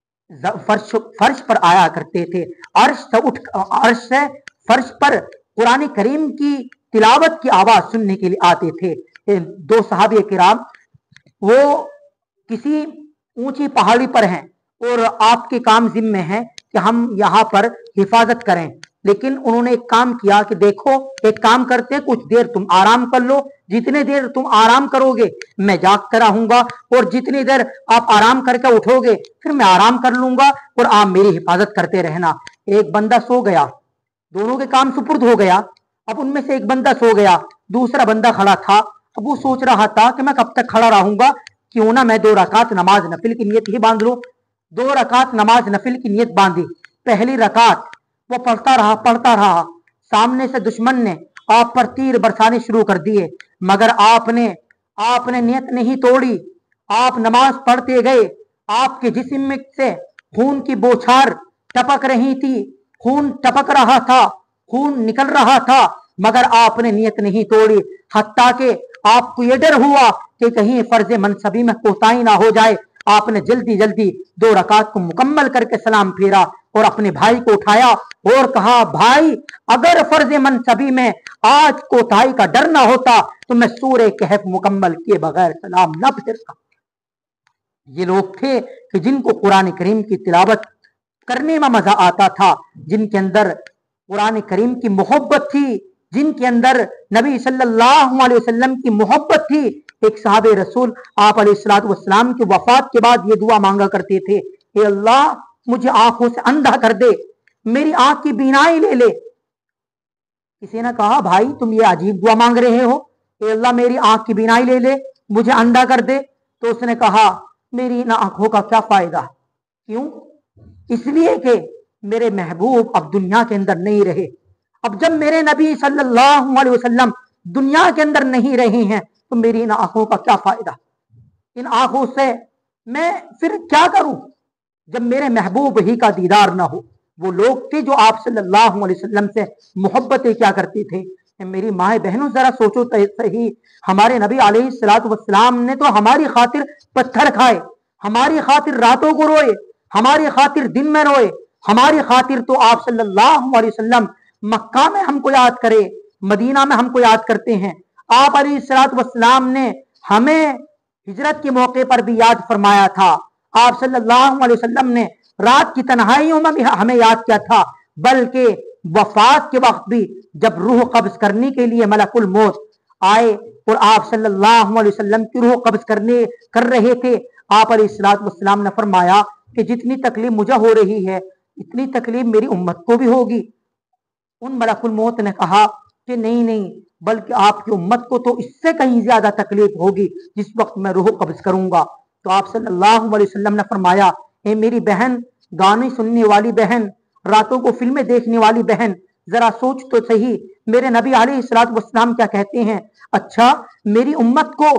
फर्श पर आया करते थे। अर्श से फर्श पर कुरान करीम की तिलावत की आवाज सुनने के लिए आते थे। दो सहाबी किराम, वो किसी ऊंची पहाड़ी पर हैं और आपके काम जिम्मे है कि हम यहाँ पर हिफाजत करें, लेकिन उन्होंने एक काम किया कि देखो, एक काम करते हैं, कुछ देर तुम आराम कर लो, जितने देर तुम आराम करोगे मैं जाग कर रहूंगा, और जितनी देर आप आराम करके उठोगे फिर मैं आराम कर लूंगा और आप मेरी हिफाजत करते रहना। एक बंदा सो गया, दोनों के काम सुपुर्द हो गया। अब उनमें से एक बंदा सो गया, दूसरा बंदा खड़ा था। अब वो सोच रहा था कि मैं कब तक खड़ा रहूंगा, क्यों ना मैं 2 रकात नमाज नफिल की नियत ही बांध लूं। 2 रकात नमाज नफिल की नियत बांधी। पहली रकात वो पढ़ता रहा, सामने से दुश्मन ने आप पर तीर बरसाने शुरू कर दिए, मगर आपने नियत नहीं तोड़ी। आप नमाज पढ़ते गए, आपके जिस्म में से खून की बौछार टपक रही थी, खून टपक रहा था, खून निकल रहा था, मगर आपने नीयत नहीं तोड़ी, हत्ता कि आपको ये डर हुआ कि कहीं फर्ज मनसबी में कोताही ना हो जाए। आपने जल्दी जल्दी 2 रकात को मुकम्मल करके सलाम फेरा और अपने भाई को उठाया और कहा, भाई अगर फर्ज मनसबी में आज कोताही का डर ना होता तो मैं सूरह कहफ मुकम्मल किए बगैर सलाम न फेरता। ये लोग थे कि जिनको कुरान करीम की तिलावत करने में मजा आता था, जिनके अंदर कुरान करीम की मोहब्बत थी, जिनके अंदर नबी सल्लल्लाहु अलैहि वसल्लम की मोहब्बत थी। एक साहबे रसूल आप अलैहिस्सलातु वस्सलाम की वफात के बाद ये दुआ मांगा करते थे, हे अल्लाह मुझे आंखों से अंधा कर दे, मेरी आंख की बीनाई ले ले। किसी ने कहा, भाई तुम ये अजीब दुआ मांग रहे हो, हे अल्लाह मेरी आंख की बीनाई ले ले, मुझे अंधा कर दे। तो उसने कहा, मेरी इन आंखों का क्या फायदा? क्यों? इसलिए कि मेरे महबूब अब दुनिया के अंदर नहीं रहे। अब जब मेरे नबी सल्लल्लाहु अलैहि वसल्लम दुनिया के अंदर नहीं रहे हैं तो मेरी इन आंखों का क्या फायदा? इन आंखों से मैं फिर क्या करूं जब मेरे महबूब ही का दीदार ना हो। वो लोग थे जो आप सल्लल्लाहु अलैहि वसल्लम से मोहब्बतें क्या करते थे। मेरी माए बहनों जरा सोचो तो सही, हमारे नबी अलैहिस्सलातु वस्सलाम ने तो हमारी खातिर पत्थर खाए, हमारी खातिर रातों को रोए, हमारी खातिर दिन में रोए, हमारी खातिर तो आप सल्लल्लाहु अलैहि वसल्लम मक्का में हमको याद करे, मदीना में हमको याद करते हैं। आप अलैहिस्सलातु वस्सलाम ने हमें हिजरत के मौके पर भी याद फरमाया था। आप सल्लल्लाहु अलैहि वसल्लम ने रात की तन्हाइयों में भी हमें याद किया था, बल्कि वफात के वक्त भी जब रूह कब्ज करने के लिए मलकुल मौत आए और आप सल्लल्लाहु अलैहि वसल्लम की रूह कब्ज कर रहे थे, आप अलैहिस्सलातु वस्सलाम ने फरमाया कि जितनी तकलीफ मुझे हो रही है इतनी तकलीफ मेरी उम्मत को भी होगी। उन मलकुल मौत ने कहा कि नहीं नहीं, बल्कि आपकी उम्मत को तो इससे कहीं ज्यादा तकलीफ होगी जिस वक्त मैं रूह कब्ज करूंगा। तो आप सल्लल्लाहु अलैहि वसल्लम ने फरमाया, ए मेरी बहन, गाने सुनने वाली बहन, रातों को फिल्में देखने वाली बहन, जरा सोच तो सही, मेरे नबी अलैहिस्सलातु वस्सलाम क्या कहते हैं? अच्छा, मेरी उम्मत को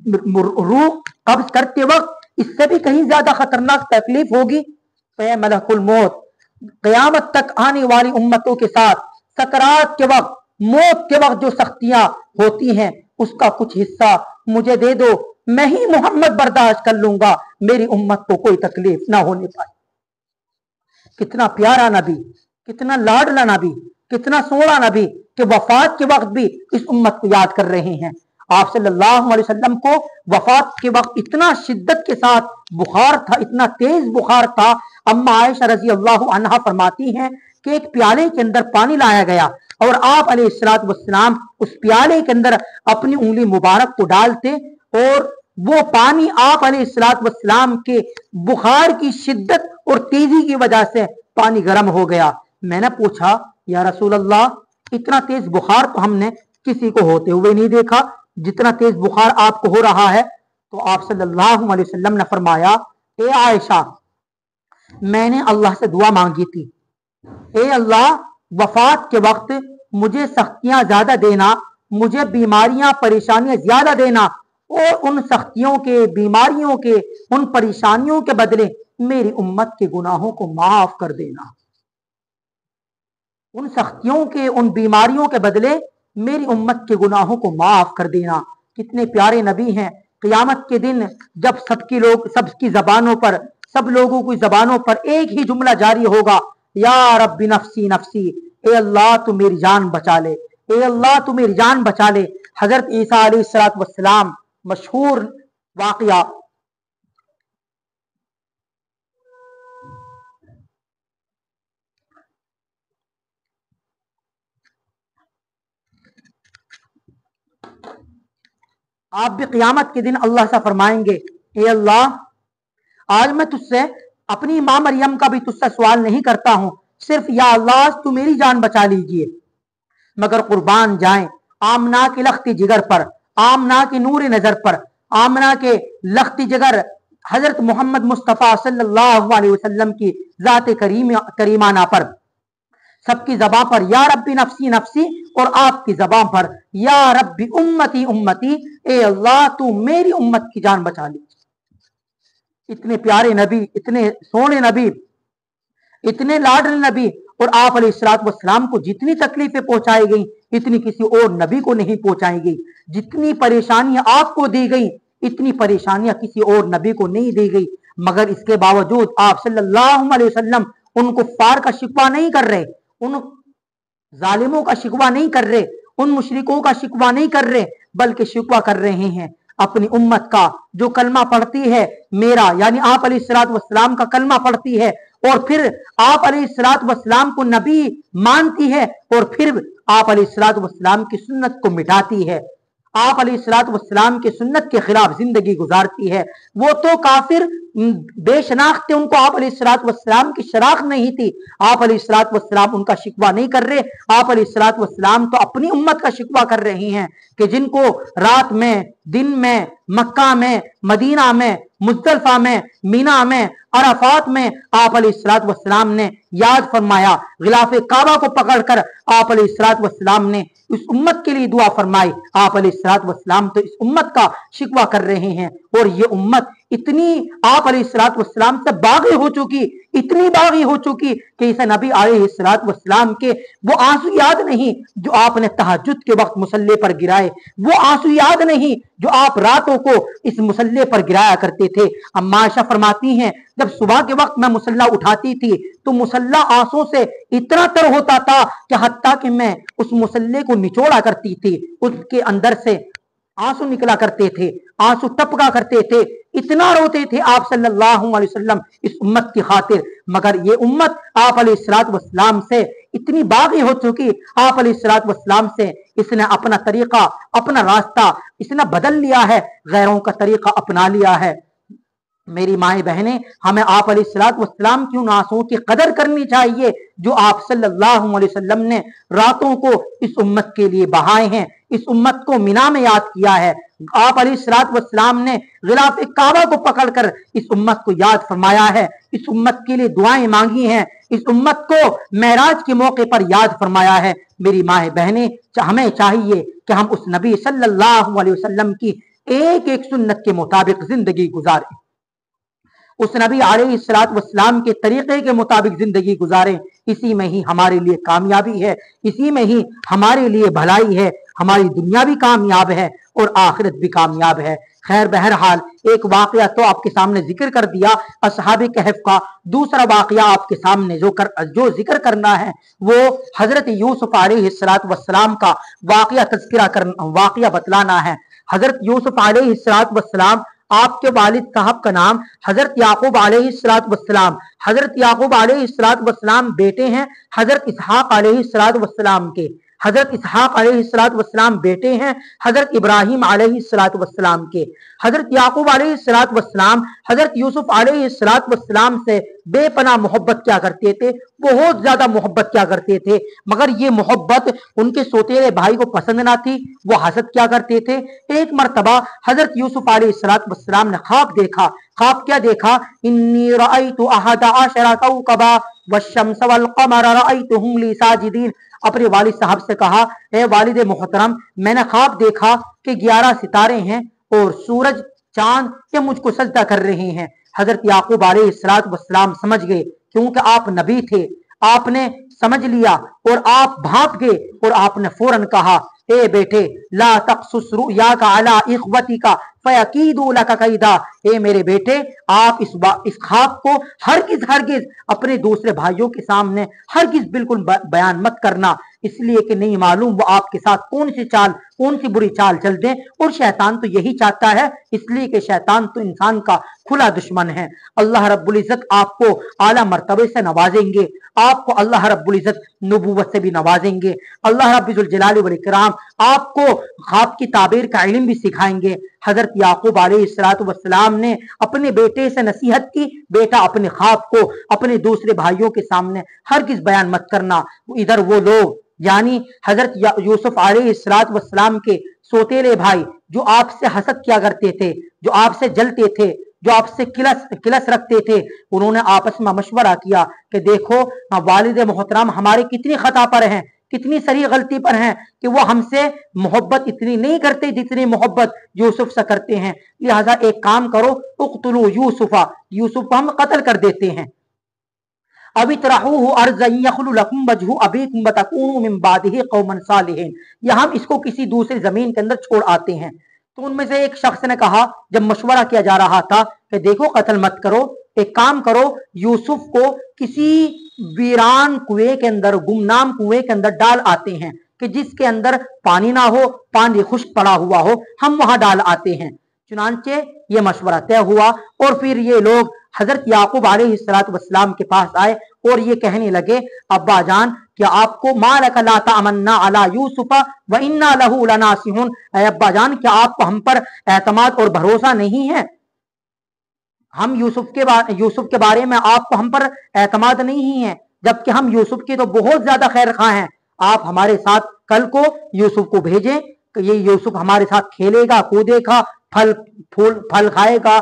रूह कब्ज करते वक्त इससे भी कहीं ज्यादा खतरनाक तकलीफ होगी। तो मलकुल मौत, क़यामत तक आने वाली उम्मतों के साथ सकरात के वक्त, मौत के वक्त जो सख्तियां होती हैं उसका कुछ हिस्सा मुझे दे दो, मैं ही मोहम्मद बर्दाश्त कर लूंगा, मेरी उम्मत को कोई तकलीफ ना होने पाए। कितना प्यारा नबी, कितना लाडला नबी, कितना सोना नबी कि वफात के वक्त भी इस उम्मत को याद कर रहे हैं। आप सल्लल्लाहु अलैहि वसल्लम को वफात के वक्त इतना शिद्दत के साथ बुखार था, इतना तेज बुखार था। अम्मा आयशा रजी अल्लाह अन्हा फरमाती हैं कि एक प्याले के अंदर पानी लाया गया और आप अलैहिस्सलातु वस्सलाम उस प्याले के अंदर अपनी उंगली मुबारक को डालते और वो पानी आप अलैहिस्सलातु वस्सलाम के बुखार की शिद्दत और तेजी की वजह से पानी गर्म हो गया। मैंने पूछा, या रसूल अल्लाह, इतना तेज बुखार तो हमने किसी को होते हुए नहीं देखा जितना तेज बुखार आपको हो रहा है। तो आप सल्लल्लाहु अलैहि वसल्लम ने फरमाया, ए आयशा, मैंने अल्लाह से दुआ मांगी थी, ए अल्लाह वफात के वक्त मुझे सख्तियां ज्यादा देना, मुझे बीमारियां परेशानियां ज्यादा देना और उन सख्तियों के, बीमारियों के, उन परेशानियों के बदले मेरी उम्मत के गुनाहों को माफ कर देना। उन सख्तियों के, उन बीमारियों के बदले मेरी उम्मत के गुनाहों को माफ कर देना। कितने प्यारे नबी हैं। क़यामत के दिन जब सबकी जबानों पर, सब लोगों की जबानों पर एक ही जुमला जारी होगा, या रब्बी नफ्सी नफ्सी, ए अल्लाह तू मेरी जान बचा ले, ए अल्लाह तू मेरी जान बचा ले। हजरत ईसा अलैहिस्सलातु वस्सलाम, मशहूर वाक़या, आप भी क़यामत के दिन अल्लाह से फरमाएंगे, ए अल्लाह, आज मैं तुझसे अपनी मां मरियम का भी तुझसे सवाल नहीं करता हूं, सिर्फ या अल्लाह तू मेरी जान बचा लीजिए। मगर कुर्बान जाएं आमना के लख्ती जिगर पर, आमना की नूर नजर पर, आमना के लख्ती जिगर हजरत मोहम्मद मुस्तफ़ा सल्लल्लाहु अलैहि वसल्लम की जात करीमाना पर। सबकी जबां पर या रब्बी नफ्सी नफ्सी और आपकी जबां पर या रब्बी उम्मती उम्मती, ए अल्लाह तू मेरी उम्मत की जान बचा ली। इतने प्यारे नबी, इतने सोने नबी, इतने लाडले नबी, और आप अलैहिस्सलातु वस्सलाम को जितनी तकलीफें पहुंचाई गई इतनी किसी और नबी को नहीं पहुंचाई गई। जितनी परेशानियां आपको दी गई इतनी परेशानियां किसी और नबी को नहीं दी गई, मगर इसके बावजूद आप सल्लल्लाहु अलैहि वसल्लम उन कुफ्फार का शिकवा नहीं कर रहे, उन जालिमों का शिकवा नहीं कर रहे, उन मुशरिकों का शिकवा नहीं कर रहे, बल्कि शिकवा कर रहे हैं अपनी उम्मत का जो कलमा पढ़ती है मेरा, यानी आप अलैहिस्सलातु वस्सलाम का कलमा पढ़ती है और फिर आप अलैहिस्सलातु वस्सलाम को नबी मानती है और फिर आप अलैहिस्सलातु वस्सलाम की सुन्नत को मिटाती है, आप अलैहिस्सलातु वस्सलाम की सुन्नत के खिलाफ जिंदगी गुजारती है। वो तो काफिर बेशनाख्त थे, उनको आप अलैहिस्सलातु वस्सलाम की शनाख्त नहीं थी। आप अलैहिस्सलातु वस्सलाम उनका शिकवा नहीं कर रहे, आप अलैहिस्सलातु वस्सलाम तो अपनी उम्मत का शिकवा कर रही हैं कि जिनको रात में, दिन में, मक्का में, मदीना में, मुज़दलिफा में, मीना में, अराफात में आप अलैहिस्सलातु वस्सलाम ने याद फरमाया, गिलाफे काबा को पकड़कर आप अलैहिस्सलातु वस्सलाम ने इस उम्मत के लिए दुआ फरमाई। आप अलैहिस्सलातु वस्सलाम तो इस उम्मत का शिकवा कर रहे हैं और ये उम्मत इतनी आप अलैहिस्सलातु वस्सलाम से बागी हो चुकी, इतनी बागी हो चुकी कि इसे नबी अलैहिस्सलातु वस्सलाम के वो आंसू याद नहीं जो आपने तहज्जुद के वक्त मुसल्ले पर गिराए, वो आंसू याद नहीं जो आप रातों को इस मुसल्ले पर गिराया करते थे। अम्मा आयशा फरमाती हैं जब सुबह के वक्त मैं मुसल्ला उठाती थी तो मुसल्ला आंसू से इतना तर होता था कि हत्ता कि मैं उस मुसल्ले को निचोड़ा करती थी, उसके अंदर से आंसू निकला करते थे, आंसू टपका करते थे, इतना रोते थे आप सल्लल्लाहु अलैहि वसल्लम इस उम्मत की खातिर। मगर ये उम्मत आप अलैहिस्सलातु वस्सलाम से इतनी बागी हो चुकी, आप अलैहिस्सलातु वस्सलाम से इसने अपना तरीका, अपना रास्ता इसने बदल लिया है, गैरों का तरीका अपना लिया है। मेरी माए बहनें, हमें आप अलैहिस्सलातु वस्सलाम की उन आंसुओं की कदर करनी चाहिए जो आप सल्लल्लाहु अलैहि वसल्लम ने रातों को इस उम्मत के लिए बहाए हैं, इस उम्मत को मिना में याद किया है। आप अलैहिस्सलातु वस्सलाम ने गिलाफ काबा को पकड़कर इस उम्मत को याद फरमाया है, इस उम्मत के लिए दुआएं मांगी हैं, इस उम्मत को मेराज के मौके पर याद फरमाया है। मेरी माए बहनें, हमें चाहिए कि हम उस नबी सल्लल्लाहु अलैहि वसल्लम की एक एक सुन्नत के मुताबिक जिंदगी गुजारें, उस नबी अलैहिस्सलातु वस्सलाम के तरीके के मुताबिक जिंदगी गुजारें। इसी में ही हमारे लिए कामयाबी है, इसी में ही हमारे लिए भलाई है, हमारी दुनिया भी कामयाब है और आखिरत भी कामयाब है। खैर, बहरहाल एक वाकया तो आपके सामने जिक्र कर दिया असहाबे कहफ का। दूसरा वाकया आपके सामने जो जिक्र करना है वो हजरत यूसुफ अलैहिस्सलातु वस्सलाम का वाकया बतलाना है। हजरत यूसुफ अलैहिस्सलातु वस्सलाम, आपके वालिद साहब का नाम हजरत याकूब अलैहिस्सलातु वस्सलाम, हजरत याकूब अलैहिस्सलातु वस्सलाम बेटे हैं हजरत इसहाक अलैहिस्सलातु वस्सलाम के, हजरत इसहाक अलैहिस्सलातु वस्सलाम बेटे हैं हजरत इब्राहिम अलैहिस्सलातु वस्सलाम के। हजरत याकूब अलैहिस्सलातु वस्सलाम हजरत यूसुफ अलैहिस्सलातु वस्सलाम से बेपनाह मोहब्बत क्या करते थे, बहुत ज्यादा मोहब्बत क्या करते थे। मगर ये मोहब्बत उनके सोतेले भाई को पसंद ना थी, वो हसद क्या करते थे। एक मर्तबा हजरत यूसुफ अलैहिस्सलातु वस्सलाम ने ख्वाब देखा। ख्वाब क्या देखा? इन्नी रअयतु अहदा अशरा कौकबा वश्शम्स वल क़मर रअयतुहुम ली साजिदीन। अपने वालिद साहब से कहा, ए वालिद मोहतरम, मैंने ख्वाब देखा कि 11 सितारे हैं और सूरज, चांद ये मुझको सजदा कर रहे हैं। हजरत याकूब अलैहिस्सलातु वस्सलाम समझ गए, क्योंकि आप नबी थे, आपने समझ लिया और आप भाग गए और आपने फौरन कहा, ए बेटे, ला तक़सुस रुयाका अला इख्वतिका फयकीदू लका कैदा। ए मेरे बेटे, आप इस ख्वाब को हरगिज अपने दूसरे भाइयों के सामने हरगिज बिल्कुल बयान मत करना, इसलिए कि नहीं मालूम वो आपके साथ कौन सी बुरी चाल चल दे। और शैतान तो यही चाहता है, इसलिए कि शैतान तो इंसान का खुला दुश्मन है। अल्लाह रब्बुल इज्जत आपको आला मर्तबे से नवाजेंगे, आपको अल्लाह रब्बुल इज्जत नबूवत से भी नवाजेंगे। अल्लाह रब्बुल जलाल वल इकराम आपको ख्वाब की ताबीर का इल्म भी सिखाएंगे। हजरत याकूब अलैहिस्सलातु वस्सलाम ने अपने बेटे से नसीहत की, बेटा अपने ख्वाब को अपने दूसरे भाइयों के सामने हरगिज बयान मत करना। इधर वो लोग यानी हजरत यूसुफ अलैहिस्सलातु वस्सलाम के सोतेले भाई जो आपसे हसद किया करते थे, जो आपसे जलते थे, जो आपसे किलस रखते थे, उन्होंने आपस में मशवरा किया कि देखो वालिद मोहतरम हमारे कितनी खता पर हैं, कितनी सरी गलती पर हैं कि वो हमसे मोहब्बत इतनी नहीं करते जितनी मोहब्बत यूसुफ से करते हैं। लिहाजा एक काम करो, उक़्तुलू यूसुफा, यूसुफ को हम कत्ल कर देते हैं। अबितरहूहु अर्ज़न यख़लु लकुम वजहु अबीकुम वतकूनु मिन बादिही कौमन सालिहीन, या हम इसको किसी दूसरी जमीन के अंदर छोड़ आते हैं। तो उनमें से एक शख्स ने कहा, जब मशवरा किया जा रहा था कि देखो कत्ल मत करो, एक काम करो, यूसुफ को किसी वीरान कुएं के अंदर, गुमनाम कुएं के अंदर डाल आते हैं कि जिसके अंदर पानी ना हो, पानी खुश्क पड़ा हुआ हो, हम वहां डाल आते हैं। चुनांचे ये मशवरा तय हुआ और फिर ये लोग हजरत याकूब अलैहिस्सलाम के पास आए और ये कहने लगे, अब्बा जान, क्या आपको मालक ला तमन्ना अला यूसुफ व इन्ना लहू लनासिहुन, अब्बा जान, क्या आपको हम पर एतमाद और भरोसा नहीं है? हम यूसुफ के बारे में आपको हम पर एतमाद नहीं है, जबकि हम यूसुफ के तो बहुत ज्यादा खैर खा हैं। आप हमारे साथ कल को यूसुफ को भेजें, ये यूसुफ हमारे साथ खेलेगा, कूदेगा, फल खाएगा,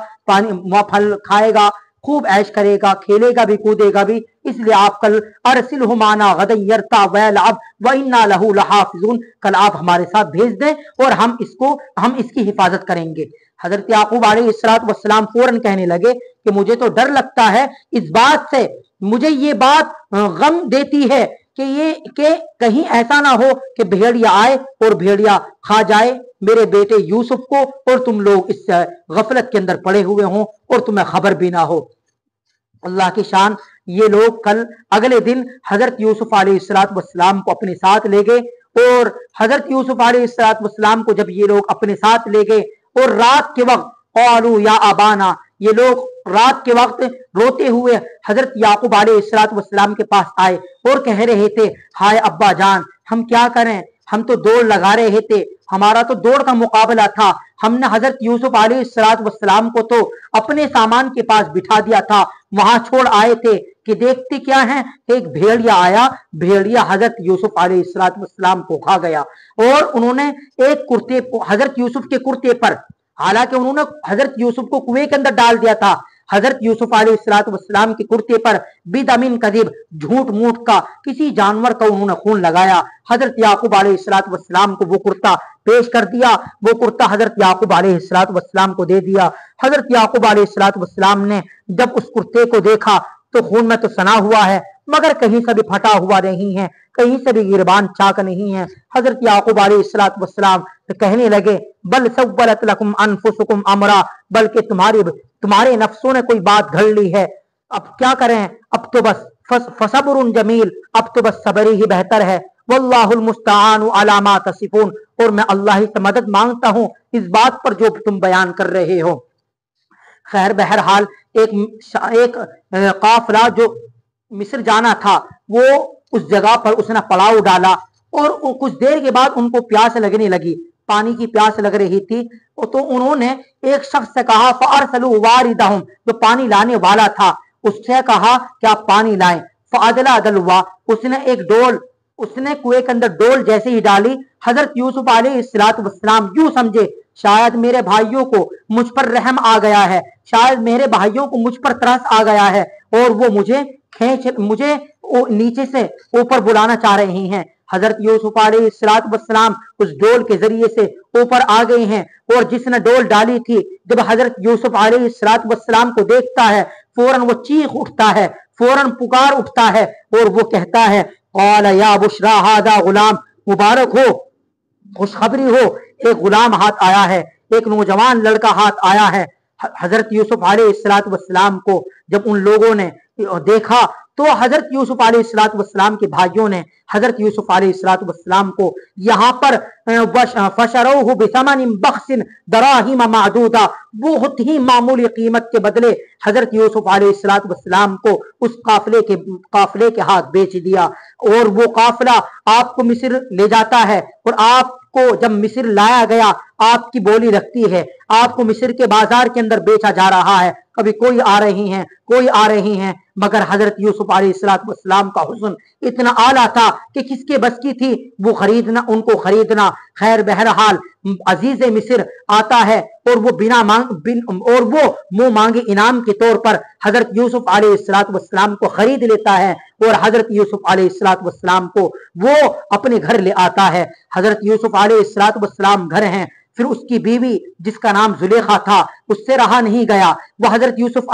फल खाएगा, खूब ऐश करेगा, खेलेगा भी, कूदेगा भी, इसलिए आप कल अरसिलहु माना गदन यरता व यलअब व इन्ना लहू लहाफिज़ून, कल आप हमारे साथ भेज दें और हम इसकी हिफाजत करेंगे। हजरत याकूब अलैहिस्सलाम फौरन कहने लगे कि मुझे तो डर लगता है इस बात से, मुझे ये बात गम देती है कि कहीं ऐसा ना हो कि भेड़िया आए और भेड़िया खा जाए मेरे बेटे यूसुफ को और तुम लोग इस गफलत के अंदर पड़े हुए हों और तुम्हें खबर भी ना हो। अल्लाह की शान, ये लोग कल अगले दिन हजरत यूसुफ अलैहिस्सलाम को अपने साथ ले गए और हजरत यूसुफ अलैहिस्सलाम को जब ये लोग अपने साथ ले गए और रात के वक्त क़ालू या अबाना, ये लोग रात के वक्त रोते हुए हजरत याकूब अलैहिस्सलाम के पास आए और कह रहे थे, हाय अब्बा जान, हम क्या करें, हम तो दौड़ लगा रहे थे, हमारा तो दौड़ का मुकाबला था, हमने हजरत यूसुफ अलैहिस्सलाम को तो अपने सामान के पास बिठा दिया था, वहां छोड़ आए थे कि देखते क्या है, एक भेड़िया आया, भेड़िया हजरत यूसुफ अलैहिस्सलाम को खा गया और उन्होंने एक कुर्ते को हजरत यूसुफ के कुर्ते पर, हालांकि उन्होंने हजरत यूसुफ को कुएं के अंदर डाल दिया था, हजरत यूसुफ अलैहिस्सलाम के कुर्ते पर बिदमिन कज़िब, झूठ मूठ का, किसी जानवर का उन्होंने खून लगाया। हजरत याकूब अलैहिस्सलाम को वो कुर्ता पेश कर दिया, वो कुर्ता हजरत याकूब अलैहिस्सलाम को दे दिया। हजरत याकूब अलैहिस्सलाम ने जब उस कुर्ते को देखा तो खून में तो सना हुआ है, मगर कहीं से भी फटा हुआ नहीं है, कहीं से भी गिरबान चाक नहीं है। हजरत याकूब अलैहिस्सलाम कहने लगे, बल सव्वलत लकुम अनफुसुकुम अमरा, बल्कि तुम्हारे नफ्सों ने कोई बात घड़ ली है, अब क्या करें, अब तो बस फसब्रुन जमील, अब तो बस सब्र ही बेहतर है। वल्लाहुल मुस्तआनु अला मा तसिफून, और मैं अल्लाह ही से मदद मांगता हूँ इस बात पर जो तुम बयान कर रहे हो। खैर बहरहाल एक काफिला जो मिस्र जाना था, वो उस जगह पर उसने पड़ाव डाला और कुछ देर के बाद उनको प्यास लगने लगी, पानी की प्यास लग रही थी, तो उन्होंने एक शख्स से कहा, फअरसलू वारिदहुम, जो पानी लाने वाला था उससे कहा कि आप पानी लाएं। फअदला दलवा, उसने कुएं के अंदर डोल जैसे ही डाली, हजरत यूसुफ अलैहिस्सलाम यूं समझे शायद मेरे भाइयों को मुझ पर रहम आ गया है, शायद मेरे भाइयों को मुझ पर तरस आ गया है और वो मुझे नीचे से ऊपर बुलाना चाह रहे हैं। हजरत यूसुफ अलैहिस्सलाम उस डोल के जरिए से ऊपर आ गए हैं और जिसने डोल डाली थी, जब हजरत यूसुफ अलैहिस्सलाम को देखता है, फौरन वो चीख उठता है, फौरन पुकार उठता है और वो कहता है, क़ाल या बुशरा हादा गुलाम, मुबारक हो, खुशखबरी हो, एक गुलाम हाथ आया है, एक नौजवान लड़का हाथ आया है। हजरत यूसुफ अलैहिस्सलाम को जब उन लोगों ने देखा तो हजरत यूसुफ अलैहिस्सलाम के भाइयों ने हजरत यूसुफ अलैहिस्सलाम को यहाँ पर फशरौहु बिसमनिन बख्सिन दराहिम मादूदा, बहुत ही मामूली कीमत के बदले हजरत यूसुफ अलैहिस्सलाम को उस काफिले के हाथ बेच दिया। और वो काफिला आपको मिस्र ले जाता है और आपको जब मिस्र लाया गया आपकी बोली लगती है, आपको मिस्र के बाजार के अंदर बेचा जा रहा है, कभी कोई आ रही हैं, मगर हजरत यूसुफ अलैहिस्सलाम का हुस्न इतना आला था कि किसके बस की थी वो उनको खरीदना। खैर बहरहाल अजीज मिस्र आता है और वो मुंह मांगे इनाम के तौर पर हजरत यूसुफ अलैहिस्सलाम को खरीद लेता है और हजरत यूसुफ अलैहिस्सलाम को वो अपने घर ले आता है। हजरत यूसुफ अलैहिस्सलाम घर हैं, پھر اس کی بیوی جس کا نام زلیخا تھا اس سے رہا نہیں گیا، وہ حضرت یوسف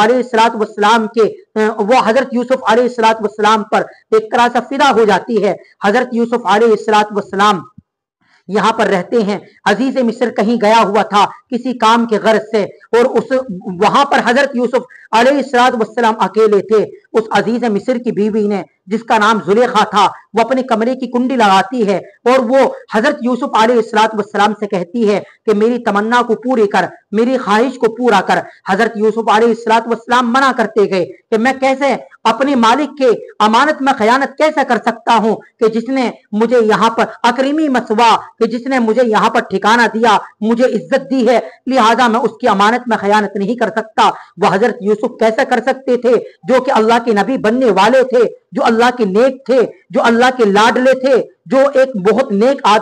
علیہ السلام پر ایک طرح سے فدا ہو جاتی ہے۔ حضرت یوسف علیہ السلام یہاں پر رہتے ہیں۔ عزیز مصر کہیں گیا ہوا تھا کسی کام کے غرض سے، اور وہاں پر حضرت یوسف علیہ السلام اکیلے تھے۔ اس عزیز مصر کی بیوی نے جس کا نام زلیخا تھا، وہ اپنے کمرے کی کنڈی لگاتی ہے اور وہ حضرت یوسف علیہ السلام سے کہتی ہے کہ میری تمنا کو پوری کر، میری خواہش کو پورا کر۔ حضرت یوسف علیہ السلام منع کرتے گئے کہ میں کیسے اپنے مالک کے امانت میں خیانت کیسے کر سکتا ہوں کہ جس نے مجھے یہاں پر اکریمی مسوا، کہ جس نے مجھے یہاں پر ٹھکانہ دیا، مجھے عزت دی ہے، لہذا میں اس کی امانت میں خیانت نہیں کر سکتا۔ وہ حضرت یوسف کیسے کر سکتے تھے جو کہ اللہ کے نبی بننے والے تھے، جو اللہ کے نیک تھے، جو اللہ کے لاڈلے تھے، جو ایک بہت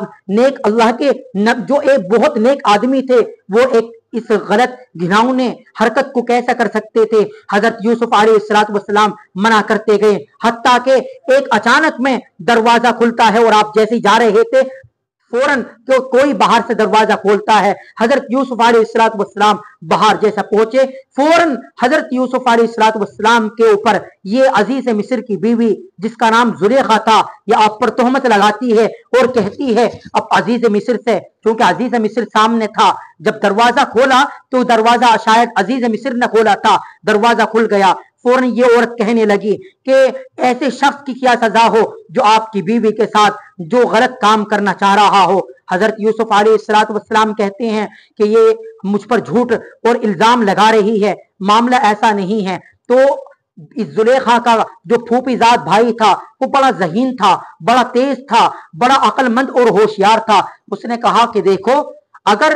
نیک آدمی تھے، وہ ایک اس غلط گھناؤنے حرکت کو کیسا کر سکتے تھے؟ حضرت یوسف علیہ السلام منع کرتے گئے، حتیٰ کہ ایک اچانک میں دروازہ کھلتا ہے اور آپ جیسے جا رہے تھے فوراً کوئی باہر سے دروازہ کھولتا ہے۔ حضرت یوسف علیہ السلام باہر جیسا پہنچے، فوراً حضرت یوسف علیہ السلام کے اوپر یہ عزیز مصر کی بیوی جس کا نام زلیخا تھا یہ آپ پر تہمت لگاتی ہے اور کہتی ہے اب عزیز مصر سے، چونکہ عزیز مصر سامنے تھا، جب دروازہ کھولا تو دروازہ شاید عزیز مصر نے کھولا تھا، دروازہ کھل گیا، فوراً یہ عورت کہنے لگی کہ ایسے شخص کی کیا سزا ہو جو آپ کی بیوی کے ساتھ جو غلط کام کرنا چاہ رہا ہو۔ حضرت یوسف علیہ السلام کہتے ہیں کہ یہ مجھ پر جھوٹ اور الزام لگا رہی ہے، معاملہ ایسا نہیں ہے۔ تو اس زلیخا کا جو پھوپھی زاد بھائی تھا وہ بڑا ذہین تھا، بڑا تیز تھا، بڑا عقل مند اور ہوشیار تھا۔ اس نے کہا کہ دیکھو اگر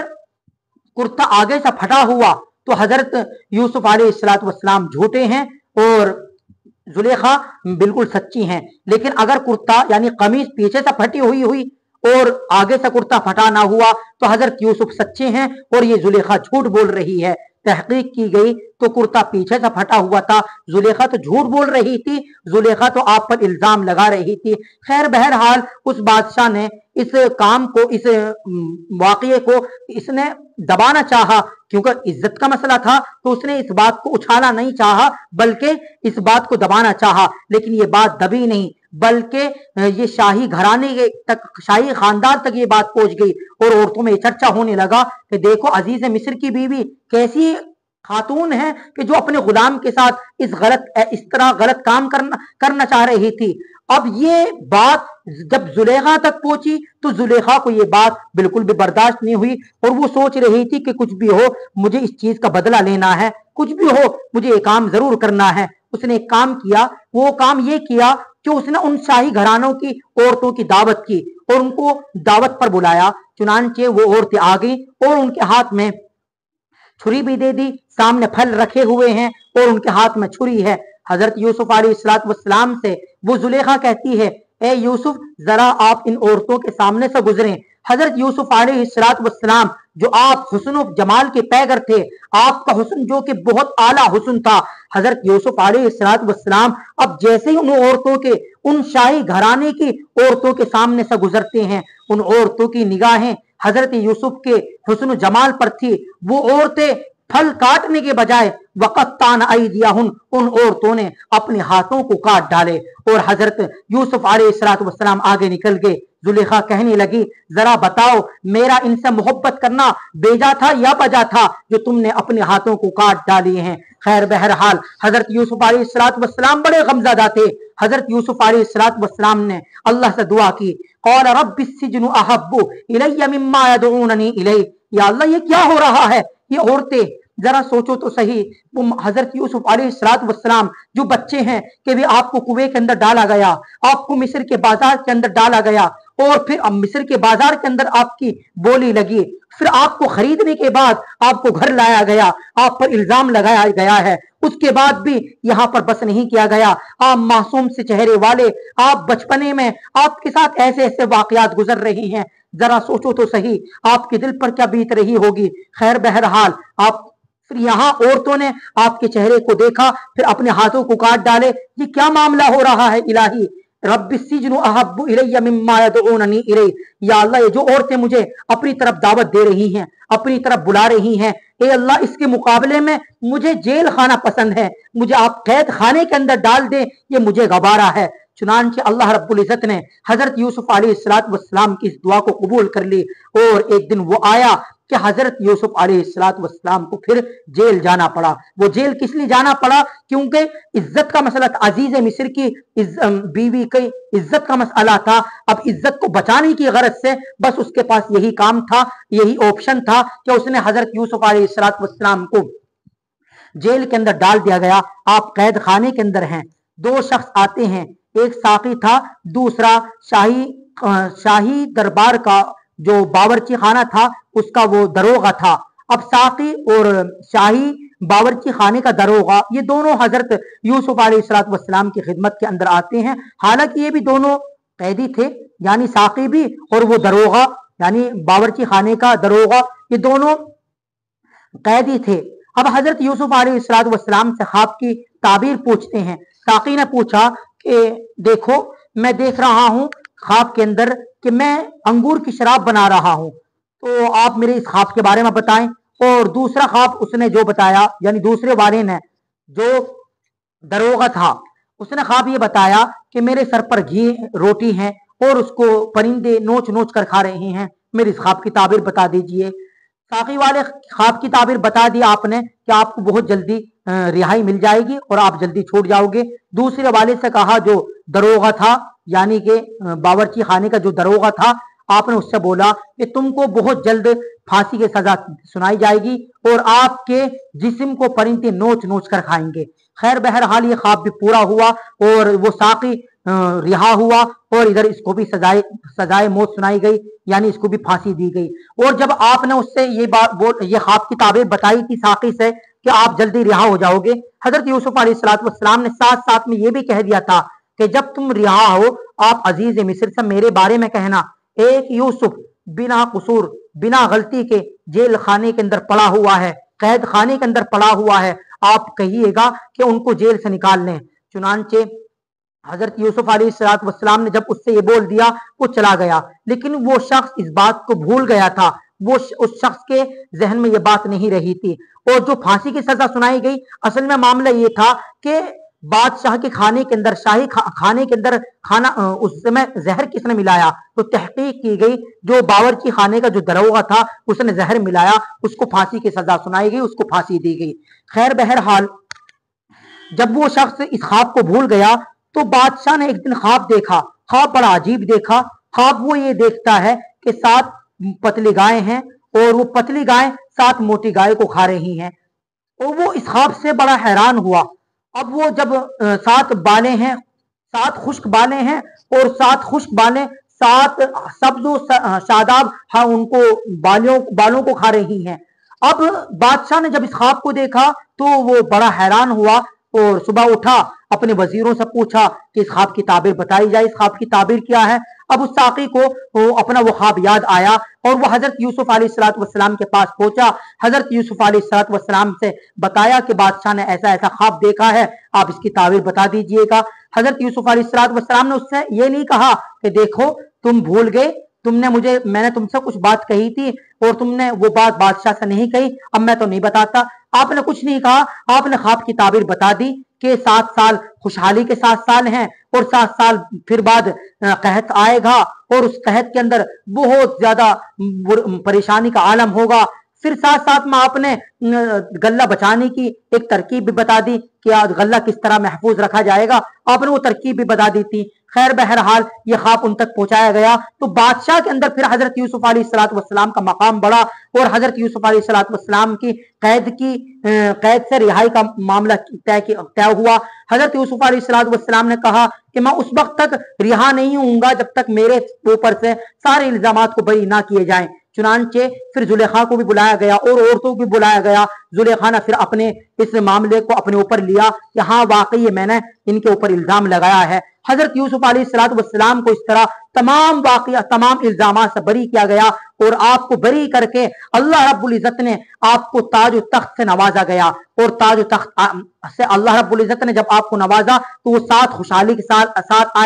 کرتا آگے سے پھٹا ہوا تو حضرت یوسف علیہ السلام جھوٹے ہیں اور زلیخا بالکل سچی ہیں، لیکن اگر کرتا یعنی قمیض پیچھے سے پھٹی ہوئی اور آگے سے کرتا پھٹا نہ ہوا تو حضرت یوسف سچے ہیں اور یہ زلیخا جھوٹ بول رہی ہے۔ تحقیق کی گئی تو کرتا پیچھے سے پھٹا ہوا تھا، زلیخا تو جھوٹ بول رہی تھی، زلیخا تو آپ پر الزام لگا رہی تھی۔ خیر بہرحال اس بادشاہ نے اس کام کو، اس واقعے کو اس نے دبانا چاہا، کیونکہ عزت کا مسئلہ تھا تو اس نے اس بات کو اچھالا نہیں چاہا بلکہ اس بات کو دبانا چاہا، لیکن یہ بات دبی نہیں بلکہ یہ شاہی گھرانے تک، شاہی خاندان تک یہ بات پہنچ گئی اور عورتوں میں یہ چرچا ہونے لگا کہ دیکھو عزیز مصر کی بیوی کیسی خاتون ہے کہ جو اپنے غلام کے ساتھ اس طرح غلط کام کرنا چاہ رہی تھی۔ اب یہ بات جب زلیخا تک پہنچی تو زلیخا کو یہ بات بالکل بھی برداشت نہیں ہوئی اور وہ سوچ رہی تھی کہ کچھ بھی ہو مجھے اس چیز کا بدلہ لینا ہے، کچھ بھی ہو مجھے یہ کام ضرور کرنا ہے۔ اس نے ایک کام کیا، وہ کام یہ کیا کہ اس نے ان شاہی گھرانوں کی عورتوں کی دعوت کی اور ان کو دعوت پر بلایا۔ چنانچہ وہ عورتیں آ گئیں اور ان کے ہاتھ میں چھری بھی دے دی، سامنے پھل رکھے ہوئے ہیں اور ان کے ہاتھ میں چھری ہے۔ حضرت یوسف علیہ السلام سے وہ زلیخا کہتی ہے اے یوسف ذرا آپ ان عورتوں کے سامنے سے گزریں۔ حضرت یوسف علیہ السلام جو آپ حسن و جمال کے پیگر تھے، آپ کا حسن جو کہ بہت اعلیٰ حسن تھا، حضرت یوسف علیہ السلام اب جیسے ہی ان عورتوں کے، ان شاہی گھرانے کی عورتوں کے سامنے سے گزرتے ہیں، ان عورتوں کی نگاہیں حضرت یوسف کے حسن و جمال پر تھی۔ وہ عورتیں پھل کاٹنے کے بجائے وقتان ایدیہن، ان عورتوں نے اپنے ہاتھوں کو کاٹ ڈالے اور حضرت یوسف علیہ السلام آگے نکل گئے۔ زلیخا کہنے لگی ذرا بتاؤ میرا ان سے محبت کرنا بیجا تھا یا بجا تھا جو تم نے اپنے ہاتھوں کو کاٹ ڈالے ہیں؟ خیر بہرحال حضرت یوسف علیہ السلام بڑے غمزدہ تھے۔ حضرت یوسف علیہ السلام نے اللہ سے دعا کی، قال رب السجن احب الی مما یدعوننی الیہ، یا اللہ یہ کیا ہو رہا ہے؟ یہ عورتیں ذرا سوچو تو صحیح، وہ حضرت یوسف علیہ السلام جو بچے ہیں کہ بھی آپ کو کنویں کے اندر ڈالا گیا، آپ کو مصر کے بازار کے اندر ڈالا گیا اور پھر مصر کے بازار کے اندر آپ کی بولی لگی، پھر آپ کو خریدنے کے بعد آپ کو گھر لایا گیا، آپ پر الزام لگایا گیا ہے، اس کے بعد بھی یہاں پر بس نہیں کیا گیا، آپ معصوم سے چہرے والے، آپ بچپنے میں آپ کے ساتھ ایسے ایسے واقعات گزر رہے ہیں، ذرا سوچو تو صحیح آپ کے دل پر کیا بیت رہی ہوگی۔ خیر بہرحال آپ پھر یہاں عورتوں نے آپ کے چہرے کو دیکھا، پھر اپنے ہاتھوں کو کاٹ ڈالے، یہ کیا معاملہ ہو رہا ہے الہی؟ रब्बि सिजनु अहब्बु इलैया मिम्मा यदऊननी इलै, या अल्लाह ये जो औरतें मुझे अपनी तरफ दावत दे रही हैं, अपनी तरफ बुला रही हैं, ए अल्लाह इसके मुकाबले में मुझे जेल खाना पसंद है, मुझे आप कैद खाने के अंदर डाल दे, ये मुझे गवारा है। चुनांचे अल्लाह रब्बुल इज्जत ने हजरत यूसुफ अलैहिस्सलाम की इस दुआ को कबूल कर ली, और एक दिन वो आया कि हजरत यूसुफ अलैहिस्सलाम को फिर जेल जाना पड़ा। वो जेल किस लिए जाना पड़ा? क्योंकि इज्जत का मसला था, अजीज मिस्र की बीवी की इज्जत का मसला था। अब इज्जत को बचाने की गरज से बस उसके पास यही काम था, यही ऑप्शन था कि उसने हजरत यूसुफ अलैहिस्सलाम को जेल के अंदर डाल दिया गया। आप कैद खाने के अंदर हैं, दो शख्स आते हैं, एक साकी था, दूसरा शाही दरबार का जो बावर्ची खाना था उसका वो दरोगा था। अब साकी और शाही बावर्ची खाने का दरोगा, ये दोनों हजरत यूसुफ अलैहिस्सलाम की खिदमत के अंदर आते हैं। हालांकि ये भी दोनों कैदी थे, यानी साकी भी और वो दरोगा यानी बावर्ची खाने का दरोगा, ये दोनों कैदी थे। अब हजरत यूसुफ अलैहिस्सलाम से ख्वाब की ताबीर पूछते हैं। साकी ने पूछा कि देखो, मैं देख रहा हूं ख्वाब के अंदर कि मैं अंगूर की शराब बना रहा हूं, तो आप मेरे इस ख्वाब के बारे में बताएं। और दूसरा ख्वाब उसने जो बताया, यानी दूसरे वाले ने, जो दरोगा था, उसने ख्वाब ये बताया कि मेरे सर पर घी रोटी है और उसको परिंदे नोच नोच कर खा रहे हैं, मेरे इस ख्वाब की ताबीर बता दीजिए। साकी वाले ख्वाब की ताबीर बता दी आपने कि आपको बहुत जल्दी रिहाई मिल जाएगी और आप जल्दी छूट जाओगे। दूसरे वाले से कहा, जो दरोगा था यानी कि बावर्ची खाने का जो दरोगा था, आपने उससे बोला कि तुमको बहुत जल्द फांसी की सजा सुनाई जाएगी और आपके जिस्म को परिंदे नोच नोच कर खाएंगे। खैर बहरहाल ये ख्वाब भी पूरा हुआ और वो साकी रिहा हुआ और इधर इसको भी सजाए मौत सुनाई गई, यानी इसको भी फांसी दी गई। और जब आपने उससे ये ख्वाब की ताबीर बताई थी साकी से कि आप जल्दी रिहा हो जाओगे, हजरत यूसुफ अलैहिस्सलाम ने साथ साथ में ये भी कह दिया था कि जब तुम रिहा हो, आप अजीज मिस्र से मेरे बारे में कहना, एक यूसुफ बिना कसूर बिना गलती के जेल खाने के अंदर पड़ा हुआ है, कैद खाने के अंदर पड़ा हुआ है, आप कहिएगा कि उनको जेल से निकाल लें। चुनांचे हजरत यूसुफ अलैहिस्सलाम ने जब उससे ये बोल दिया, वो चला गया। लेकिन वो शख्स इस बात को भूल गया था, वो उस शख्स के जहन में ये बात नहीं रही थी। और जो फांसी की सजा सुनाई गई, असल में मामला ये था कि बादशाह के खाने के अंदर, शाही खाने के अंदर खाना, उस समय जहर किसने मिलाया? तो तहकीक की गई, जो बावर्ची खाने का जो दरोगा था उसने जहर मिलाया, उसको फांसी की सजा सुनाई गई, उसको फांसी दी गई। खैर बहरहाल जब वो शख्स इस ख्वाब को भूल गया तो बादशाह ने एक दिन ख्वाब देखा। ख्वाब बड़ा अजीब देखा। ख्वाब वो ये देखता है कि 7 पतली गायें हैं और वो पतली गायें 7 मोटी गाय को खा रही हैं, और वो इस ख्वाब से बड़ा हैरान हुआ। अब वो जब 7 बालें हैं, 7 खुश्क बालें हैं और 7 खुश्क बालें 7 सब्ज शादाब हाँ उनको बालों को खा रही हैं। अब बादशाह ने जब इस ख्वाब को देखा तो वो बड़ा हैरान हुआ और सुबह उठा, अपने वजीरों से पूछा कि इस ख्वाब की ताबीर बताई जाए, इस ख्वाब की ताबीर क्या है। अब उस साकी को अपना वो ख्वाब याद आया और वो हजरत यूसुफ अलैहिस्सलाम के पास पहुंचा। हजरत यूसुफ अलैहिस्सलाम से बताया कि बादशाह ने ऐसा ऐसा ख्वाब देखा है, आप इसकी ताबीर बता दीजिएगा। हजरत यूसुफ अलैहिस्सलाम ने उससे ये नहीं कहा कि देखो तुम भूल गए, मैंने तुमसे कुछ बात कही थी और तुमने वो बात बादशाह से नहीं कही, अब मैं तो नहीं बताता। आपने कुछ नहीं कहा, आपने ख्वाब की ताबीर बता दी कि 7 साल खुशहाली के 7 साल हैं और 7 साल फिर बाद कहत आएगा और उस कहत के अंदर बहुत ज्यादा परेशानी का आलम होगा। फिर साथ साथ में आपने गल्ला बचाने की एक तरकीब भी बता दी कि गल्ला किस तरह महफूज रखा जाएगा, आपने वो तरकीब भी बता दी थी। खैर बहरहाल ये ख्वाब उन तक पहुंचाया गया तो बादशाह के अंदर फिर हजरत यूसुफ अलैहिस्सलाम का मकाम बढ़ा और हजरत यूसुफ अलैहिस्सलाम की कैद से रिहाई का मामला तय हुआ। हजरत यूसुफ अलैहिस्सलाम ने कहा कि मैं उस वक्त तक रिहा नहीं होऊंगा जब तक मेरे ऊपर से सारे इल्जामात को बरी ना किए जाएं। चुनांचे फिर जुलेखा को भी बुलाया गया और औरतों को भी बुलाया गया। जुलेखा ने फिर अपने इस मामले को अपने ऊपर लिया कि हाँ वाकई मैंने इनके ऊपर इल्जाम लगाया है। हजरत यूसुफ अलैहिस्सलाम को इस तरह तमाम इल्जामात से बरी किया गया और आपको बरी करके अल्लाह रब्बुल इज्जत ने आपको ताज तख्त से नवाजा गया। और ताज तख्त से अल्लाह रब्बुल इज्जत ने जब आपको नवाजा तो वो 7 खुशहाली के साथ आए,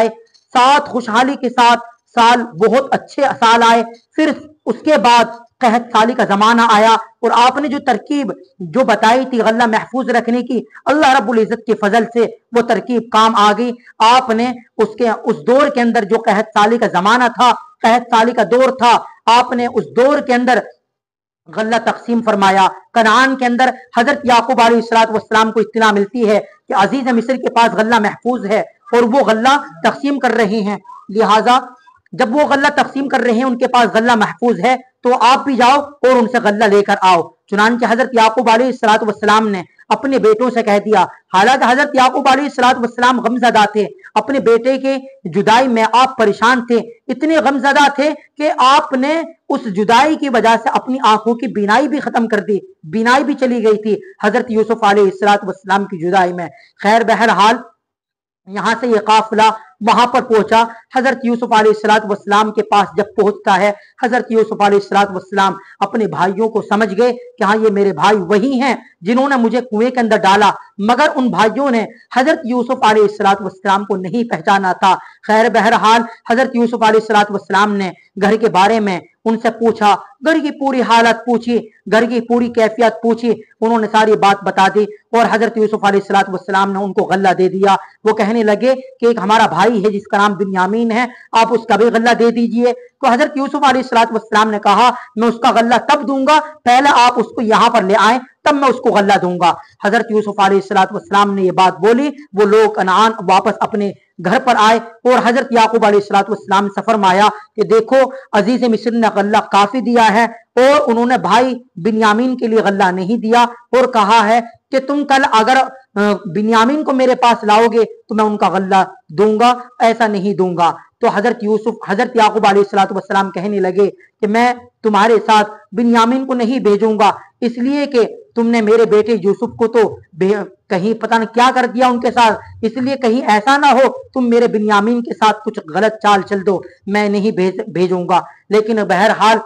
साथ खुशहाली के साथ साल, बहुत अच्छे साल आए। फिर उसके बाद कहत साली का जमाना आया और आपने जो तरकीब जो बताई थी गल्ला महफूज रखने की, अल्लाह रब्बुल इज्जत के फजल से वो तरकीब काम आ गई। आपने उसके उस दौर के अंदर जो कहत साली का जमाना था, कहत साली का दौर था, आपने उस दौर के अंदर गल्ला तकसीम फरमाया। कनान के अंदर हजरत याकूब अलैहिस्सलाम को इत्तला मिलती है कि अजीज मिस्र के पास गल्ला महफूज है और वो गल्ला तकसीम कर रहे हैं। लिहाजा जब वो गल्ला तकसीम कर रहे हैं, उनके पास गल्ला महफूज है, तो आप भी जाओ और उनसे गल्ला लेकर आओ। चुनांचे हजरत याकूब अलैहिस्सलाम ने अपने बेटों से कह दिया, हालांकि हजरत याकूब अलैहिस्सलाम गमज़दा थे, अपने बेटे के जुदाई में आप परेशान थे, इतने गमज़दा थे कि आपने उस जुदाई की वजह से अपनी आंखों की बीनाई भी खत्म कर दी, बीनाई भी चली गई थी हजरत यूसुफ अलैहिस्सलाम की जुदाई में। खैर बहरहाल यहां से ये काफिला वहां पर पहुंचा। हजरत यूसुफ अलैहिस्सलाम के पास जब पहुंचता है, हजरत यूसुफ अलैहिस्सलाम अपने भाइयों को समझ गए कि हाँ ये मेरे भाई वही हैं जिन्होंने मुझे कुएं के अंदर डाला, मगर उन भाइयों ने हजरत यूसुफ अलैहिस्सलाम को नहीं पहचाना था। खैर बहरहाल हजरत यूसुफ अलैहिस्सलाम ने घर के बारे में उनसे पूछा, घर की पूरी हालत पूछी, घर की पूरी कैफियत पूछी, उन्होंने सारी बात बता दी और हजरत यूसुफ अलैहिस्सलाम ने उनको गल्ला दे दिया। वो कहने लगे कि एक हमारा भाई है जिसका नाम बिन्यामीन है, आप उसका भी गल्ला दे दीजिए। तो हजरत यूसुफ अलैहिस्सलाम ने कहा, मैं उसका गल्ला तब दूंगा, पहले आप उसको यहाँ पर ले आए, तब मैं उसको गल्ला दूंगा। हजरत यूसुफ अलैहिस्सलाम ने ये बात बोली, वो लोग कनान वापस अपने घर पर आए और हजरत याकूब अलैहिस्सलाम से फरमाया कि देखो अजीज मिस्र ने गल्ला काफी दिया है और उन्होंने भाई बिन्यामीन के लिए गल्ला नहीं दिया और कहा है कि तुम कल अगर बिन्यामीन को मेरे पास लाओगे तो मैं उनका गल्ला दूंगा, ऐसा नहीं दूंगा। तो हजरत याकूब अलैहिस्सलाम कहने लगे कि मैं तुम्हारे साथ बिन्यामीन को नहीं भेजूंगा, इसलिए कि तुमने मेरे बेटे यूसुफ को तो कहीं पता नहीं क्या कर दिया उनके साथ, इसलिए कहीं ऐसा ना हो तुम मेरे बिन्यामीन के साथ कुछ गलत चाल चल दो, मैं नहीं भेजूंगा। लेकिन बहरहाल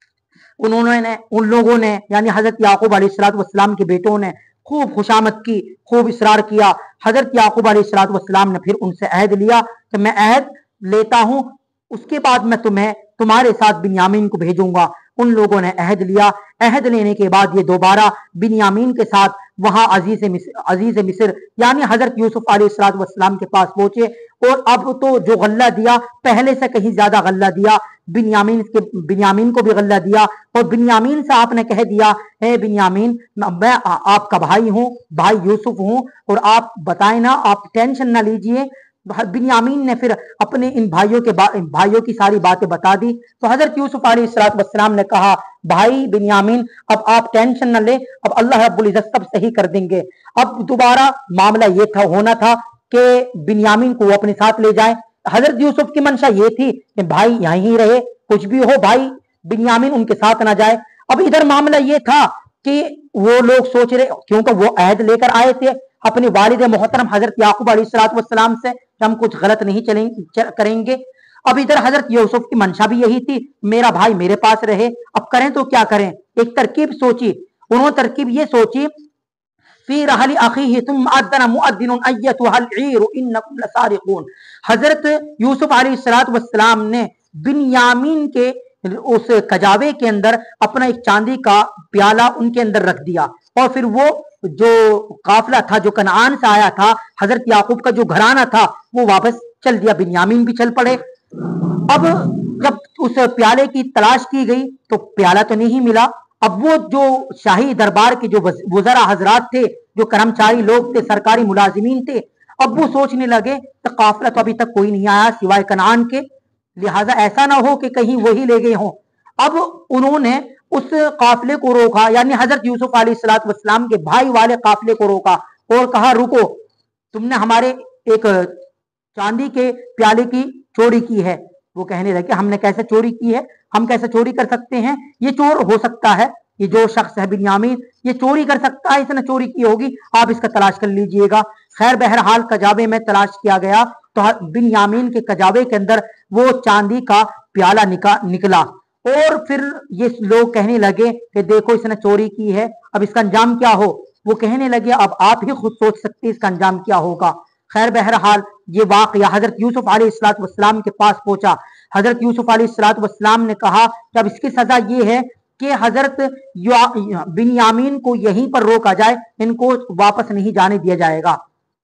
उन लोगों ने यानी हजरत याकूब अलैहिस्सलाम के बेटों ने खूब खुशामद की, खूब इसरार किया। हजरत याकूब अलैहिस्सलाम ने फिर उनसे अहद लिया कि मैं अहद लेता हूं, उसके बाद मैं तुम्हारे साथ बिन्यामीन को भेजूंगा। उन लोगों ने अहद लिया। अहद लेने के बाद ये दोबारा बिन्यामीन के साथ वहां अजीज मिस्र यानी हजरत यूसुफ अलैहिस्सलाम के पास पहुंचे और अब तो जो गल्ला दिया पहले से कहीं ज्यादा गल्ला दिया, बिन्यामीन को भी गल्ला दिया और बिन्यामीन से आपने कह दिया, हे बिन्यामीन मैं आपका भाई हूं, भाई यूसुफ हूं और आप बताएं ना, आप टेंशन ना लीजिए। बिन्यामीन ने फिर अपने इन भाइयों की सारी बातें बता दी। तो हजरत यूसुफ अलैहिस्सलाम ने कहा, भाई बिन्यामीन अब आप टेंशन न ले, अब अल्लाह रब्बुल इज्जत सब सही कर देंगे। अब दोबारा मामला ये होना था कि बिन्यामीन को वो अपने साथ ले जाए। हजरत यूसुफ की मंशा ये थी कि भाई यहीं रहे, कुछ भी हो भाई बिन्यामीन उनके साथ ना जाए। अब इधर मामला ये था कि वो लोग सोच रहे, क्योंकि वो अहद लेकर आए थे अपने वालिद मोहतरम हजरत याकूब अलैहिस्सलाम से, हम कुछ गलत नहीं करेंगे। अब इधर हजरत यूसुफ की मंशा भी यही थी, मेरा भाई मेरे पास रहे, अब करें तो क्या करें। एक तरकीब सोची, उन्होंने तरकीब ये सोची, फी रहली अखीही तुम अदना मुअद्दिनुन अय्यतुहल ईरु इन्नकुम लसारिकून। हजरत यूसुफ अलैहिस्सलाम ने बिन्यामीन के उस कजावे के अंदर अपना एक चांदी का प्याला उनके अंदर रख दिया और फिर वो जो काफिला था जो कनान से आया था, हजरत याकूब का जो घराना था, वो वापस चल दिया, बिन्यामीन भी चल पड़े। अब जब उस प्याले की तलाश की गई तो प्याला तो नहीं मिला। अब वो जो शाही दरबार के जो वज़रा हजरात थे, जो कर्मचारी लोग थे, सरकारी मुलाजिमीन थे, अब वो सोचने लगे तो काफिला तो अभी तक कोई नहीं आया सिवाय कनान के, लिहाजा ऐसा ना हो कि कहीं वही ले गए हों। अब उन्होंने उस काफिले को रोका, यानी हजरत यूसुफ अलैहिस्सलाम के भाई वाले काफिले को रोका और कहा, रुको, तुमने हमारे एक चांदी के प्याले की चोरी की है। वो कहने लगे, हमने कैसे चोरी की है, हम कैसे चोरी कर सकते हैं, ये चोर हो सकता है, ये जो शख्स है बिन्यामीन ये चोरी कर सकता है, इसने चोरी की होगी, आप इसका तलाश कर लीजिएगा। खैर बहरहाल कजाबे में तलाश किया गया तो बिन्यामीन के कजाबे के अंदर वो चांदी का प्याला निकला और फिर ये लोग कहने लगे कि देखो इसने चोरी की है, अब इसका अंजाम क्या हो। वो कहने लगे, अब आप ही खुद सोच सकते इसका अंजाम क्या होगा। خیر بہرحال یہ واقعہ حضرت یوسف علیہ السلام کے پاس پہنچا. حضرت یوسف علیہ السلام نے کہا کہ اب اس کی سزا یہ ہے کہ حضرت بنیامین کو یہیں پر روکا جائے، ان کو واپس نہیں جانے دیا جائے گا.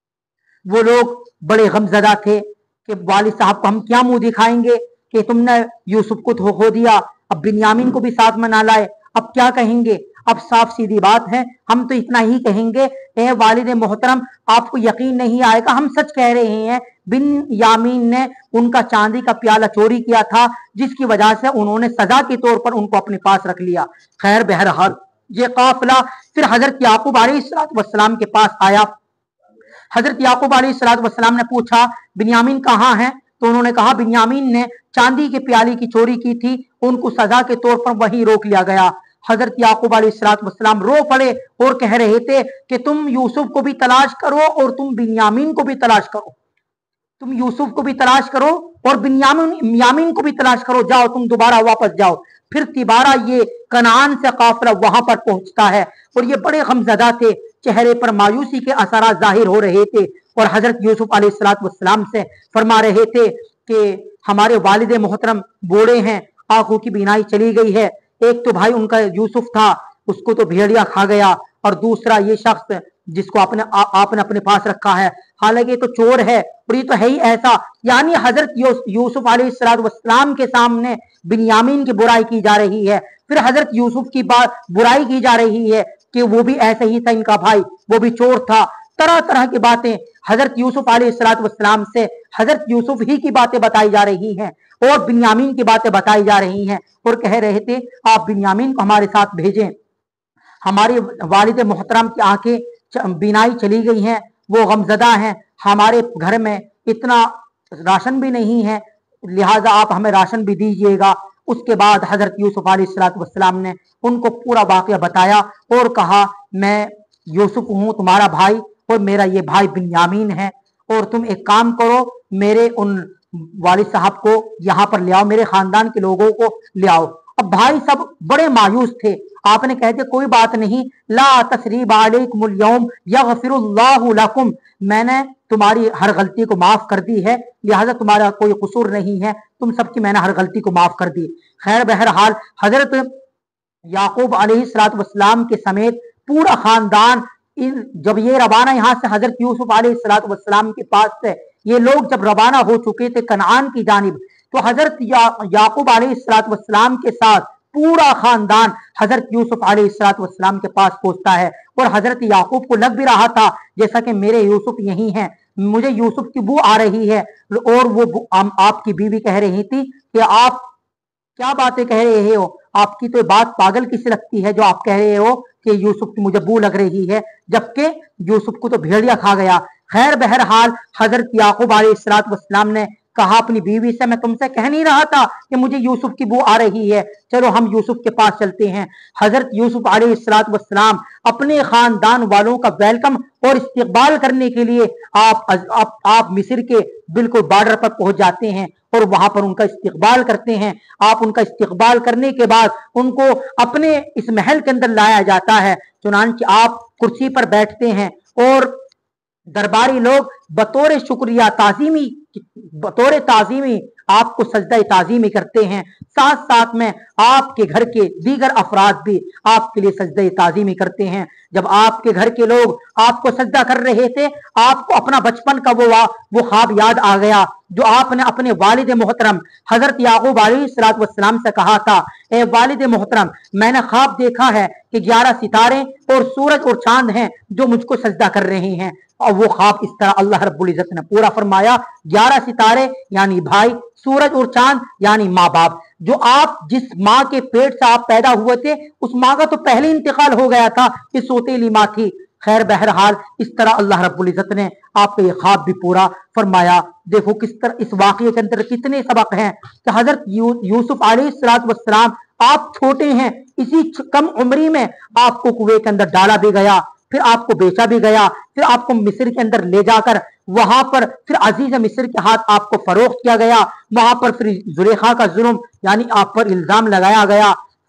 وہ لوگ بڑے غمزدہ تھے کہ والد صاحب کو ہم کیا منہ دکھائیں گے کہ تم نے یوسف کو کھو دیا، اب بنیامین کو بھی ساتھ میں نہ لائے، اب کیا کہیں گے. اب صاف سیدھی بات ہے، ہم تو اتنا ہی کہیں گے، اے والد محترم آپ کو یقین نہیں آئے گا، ہم سچ کہہ رہے ہیں، بنیامین نے ان کا چاندی کا پیالہ چوری کیا تھا، جس کی وجہ سے انہوں نے سزا کے طور پر ان کو اپنے پاس رکھ لیا. خیر بہرحال یہ قافلہ پھر حضرت یعقوب علیہ السلام کے پاس آیا. حضرت یعقوب علیہ السلام نے پوچھا بنیامین کہاں ہیں؟ تو انہوں نے کہا بنیامین نے چاندی کے پیالے کی چوری کی تھی، ان کو سزا کے طور پر وہیں روک لیا گیا. حضرت یعقوب علیہ السلام رو پڑے اور کہہ رہے تھے کہ تم یوسف کو بھی تلاش کرو اور تم بنیامین کو بھی تلاش کرو، تم یوسف کو بھی تلاش کرو اور بنیامین کو بھی تلاش کرو، جاؤ تم دوبارہ واپس جاؤ. پھر دوبارہ یہ کنعان سے قافلہ وہاں پر پہنچتا ہے اور یہ بڑے غمزدہ تھے، چہرے پر مایوسی کے اثرات ظاہر ہو رہے تھے اور حضرت یوسف علیہ السلام سے فرما رہے تھے کہ ہمارے والد محترم بوڑھے ہیں، آنکھوں کی بینائی چلی گئی ہے، ایک تو بھائی ان کا یوسف تھا اس کو تو بھیڑیا کھا گیا، اور دوسرا یہ شخص جس کو آپ نے اپنے پاس رکھا ہے، حالانکہ یہ تو چور ہے اور یہ تو ہے ہی ایسا. یعنی حضرت یوسف علیہ السلام کے سامنے بنیامین کی برائی کی جا رہی ہے، پھر حضرت یوسف کی برائی کی جا رہی ہے کہ وہ بھی ایسے ہی تھا، ان کا بھائی وہ بھی چور تھا. طرح طرح کی باتیں حضرت یوسف علیہ السلام سے حضرت یوسف ہی کی باتیں بتائی جا رہی ہیں اور بنیامین کی باتیں بتائی جا رہی ہیں، اور کہہ رہے تھے آپ بنیامین کو ہمارے ساتھ بھیجیں. ہمارے والد محترم کی آنکھیں بینائی چلی گئی ہیں، وہ غمزدہ ہیں، ہمارے گھر میں اتنا راشن بھی نہیں ہے، لہٰذا آپ ہمیں راشن بھی دیجیے گا. اس کے بعد حضرت یوسف علیہ السلام نے ان کو پورا واقعہ بتایا اور کہا میں یوسف ہوں تمہارا بھائی اور میرا یہ بھائی بنیامین ہے، اور تم ایک کام کرو میرے ان والد صاحب کو یہاں پر لے آؤ، میرے خاندان کے لوگوں کو لے آؤ. اب بھائی سب بڑے مایوس تھے. آپ نے کہتے کوئی بات نہیں، لا تثریب علیکم اليوم یغفر اللہ لکم، میں نے تمہاری ہر غلطی کو معاف کر دی ہے، لہذا تمہارا کوئی قصور نہیں ہے، تم سب کی میں نے ہر غلطی کو معاف کر دی. خیر بہرحال حضرت یعقوب علیہ السلام کے سمیت پورا خاندان جب یہ روانہ یہاں سے حضرت یوسف علیہ السلام کے پاس سے یہ لوگ جب روانہ ہو چکے تھے کنعان کی جانب، تو حضرت یعقوب علیہ السلام کے ساتھ پورا خاندان حضرت یوسف علیہ السلام کے پاس پہنچتا ہے. اور حضرت یعقوب کو لگ بھی رہا تھا جیسا کہ میرے یوسف یہی ہیں، مجھے یوسف کی بو آ رہی ہے، اور وہ آپ کی بیوی کہہ رہی تھی کہ آپ کیا باتیں کہہ رہے ہو، آپ کی تو بات پاگل کی سی لگتی ہے جو آپ کہہ رہے ہو کہ یوسف کی مجھے بو لگ رہی ہے، جبکہ یوسف کو تو بھیڑیا کھا گیا. خیر بہرحال حضرت یعقوب علیہ السلام نے کہا اپنی بیوی سے میں تم سے کہہ نہیں رہا تھا کہ مجھے یوسف کی بو آ رہی ہے، چلو ہم یوسف کے پاس چلتے ہیں. حضرت یوسف علیہ السلام اپنے خاندان والوں کا ویلکم اور استقبال کرنے کے لیے آپ مصر کے بالکل بارڈر پر پہنچ جاتے ہیں اور وہاں پر ان کا استقبال کرتے ہیں. آپ ان کا استقبال کرنے کے بعد ان کو اپنے اس محل کے اندر لایا جاتا ہے. چنانچہ آپ کرسی پر بیٹھتے ہیں اور درباری لوگ بطور شکریہ بطور تعظیمی آپ کو سجدہ تعظیمی کرتے ہیں. ساتھ ساتھ میں آپ کے گھر کے دیگر افراد بھی آپ کے لیے سجدہ تعظیمی کرتے ہیں. جب آپ کے گھر کے لوگ آپ کو سجدہ کر رہے تھے، آپ کو اپنا بچپن کا وہ خواب یاد آ گیا جو آپ نے اپنے والد محترم حضرت یعقوب علیہ السلام سے کہا تھا، اے والد محترم میں نے خواب دیکھا ہے کہ 11 ستارے اور سورج اور چاند ہیں جو مجھ کو سجدہ کر رہے ہیں. اور وہ خواب اس طرح اللہ رب العزت نے پورا فرمایا، 11 ستارے یعنی بھائی، سورج اور چاند یعنی ماں باپ. جو آپ جس ماں کے پیٹ سے آپ پیدا ہوئے تھے اس ماں کا تو پہلے انتقال ہو گیا تھا، یہ سوتیلی ماں تھی. خیر بہرحال اس طرح اللہ رب العزت نے آپ کا یہ خواب بھی پورا فرمایا. دیکھو کس طرح اس واقعے کے اندر کتنے سبق ہیں کہ حضرت یوسف علیہ السلام آپ چھوٹے ہیں، اسی کم عمری میں آپ کو کنویں کے اندر ڈالا بھی گیا، پھر آپ کو بیچا بھی گیا، پھر آپ کو مصر کے اندر لے جا کر وہاں پر پھر عزیز مصر کے ہاتھ آپ کو فروخت کیا گیا، وہاں پر پھر زلیخا کا ظلم یعنی آپ پر الزام لگایا گیا، پھر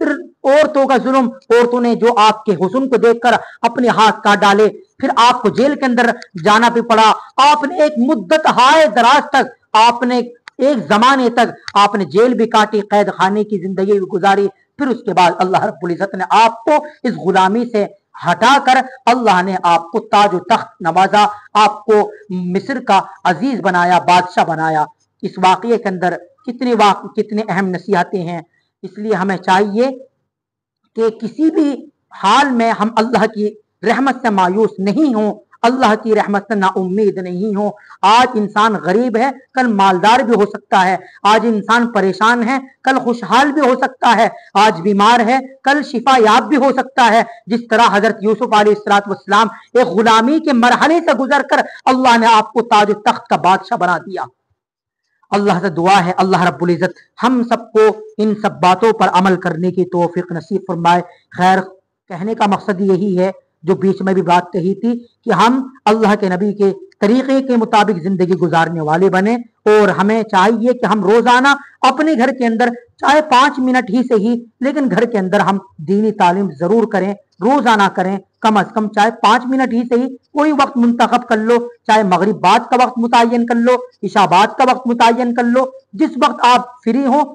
عورتوں کا ظلم، عورتوں نے جو آپ کے حسن کو دیکھ کر اپنے ہاتھ کاٹ ڈالے، پھر آپ کو جیل کے اندر جانا بھی پڑا، آپ نے ایک مدت ہائے دراز تک، آپ نے ایک زمانے تک آپ نے جیل بھی کاٹی، قید خانے کی زندگی بھی گزاری، پھر اس کے بعد اللہ رب العزت نے آپ کو اس غلامی سے ہٹا کر اللہ نے آپ کو تاج و تخت نوازا، آپ کو مصر کا عزیز بنایا، بادشاہ بنایا۔ اس واقعے کے اندر کتنے اہم نصیحتیں ہیں، اس لیے ہمیں چاہیے کہ کسی بھی حال میں ہم اللہ کی رحمت سے مایوس نہیں ہوں، اللہ کی رحمت سے نا امید نہیں ہوں۔ آج انسان غریب ہے، کل مالدار بھی ہو سکتا ہے، آج انسان پریشان ہے، کل خوشحال بھی ہو سکتا ہے، آج بیمار ہے، کل شفا یاب بھی ہو سکتا ہے۔ جس طرح حضرت یوسف علیہ السلام ایک غلامی کے مرحلے سے گزر کر اللہ نے آپ کو تاج و تخت کا بادشاہ بنا دیا۔ اللہ سے دعا ہے اللہ رب العزت ہم سب کو ان سب باتوں پر عمل کرنے کی توفیق نصیب فرمائے۔ خیر، کہنے کا مقصد یہی ہے، جو بیچ میں بھی بات کہی تھی، کہ ہم اللہ کے نبی کے طریقے کے مطابق زندگی گزارنے والے بنے، اور ہمیں چاہیے کہ ہم روزانہ اپنے گھر کے اندر چاہے 5 منٹ ہی سے ہی، لیکن گھر کے اندر ہم دینی تعلیم ضرور کریں، روزانہ کریں، کم از کم چاہے 5 منٹ ہی سے ہی کوئی وقت منتخب کر لو، چاہے مغرب بعد کا وقت متعین کر لو، عشاء بعد کا وقت متعین کر لو، جس وقت آپ فری ہو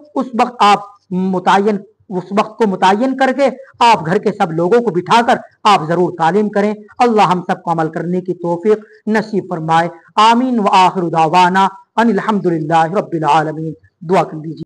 اس وقت کو متعین کر کے آپ گھر کے سب لوگوں کو بٹھا کر آپ ضرور تعلیم کریں۔ اللہ ہم سب کو عمل کرنے کی توفیق نصیب فرمائے۔ آمین۔ وآخر دعوانا ان الحمدللہ رب العالمین۔ دعا کر لیجیے۔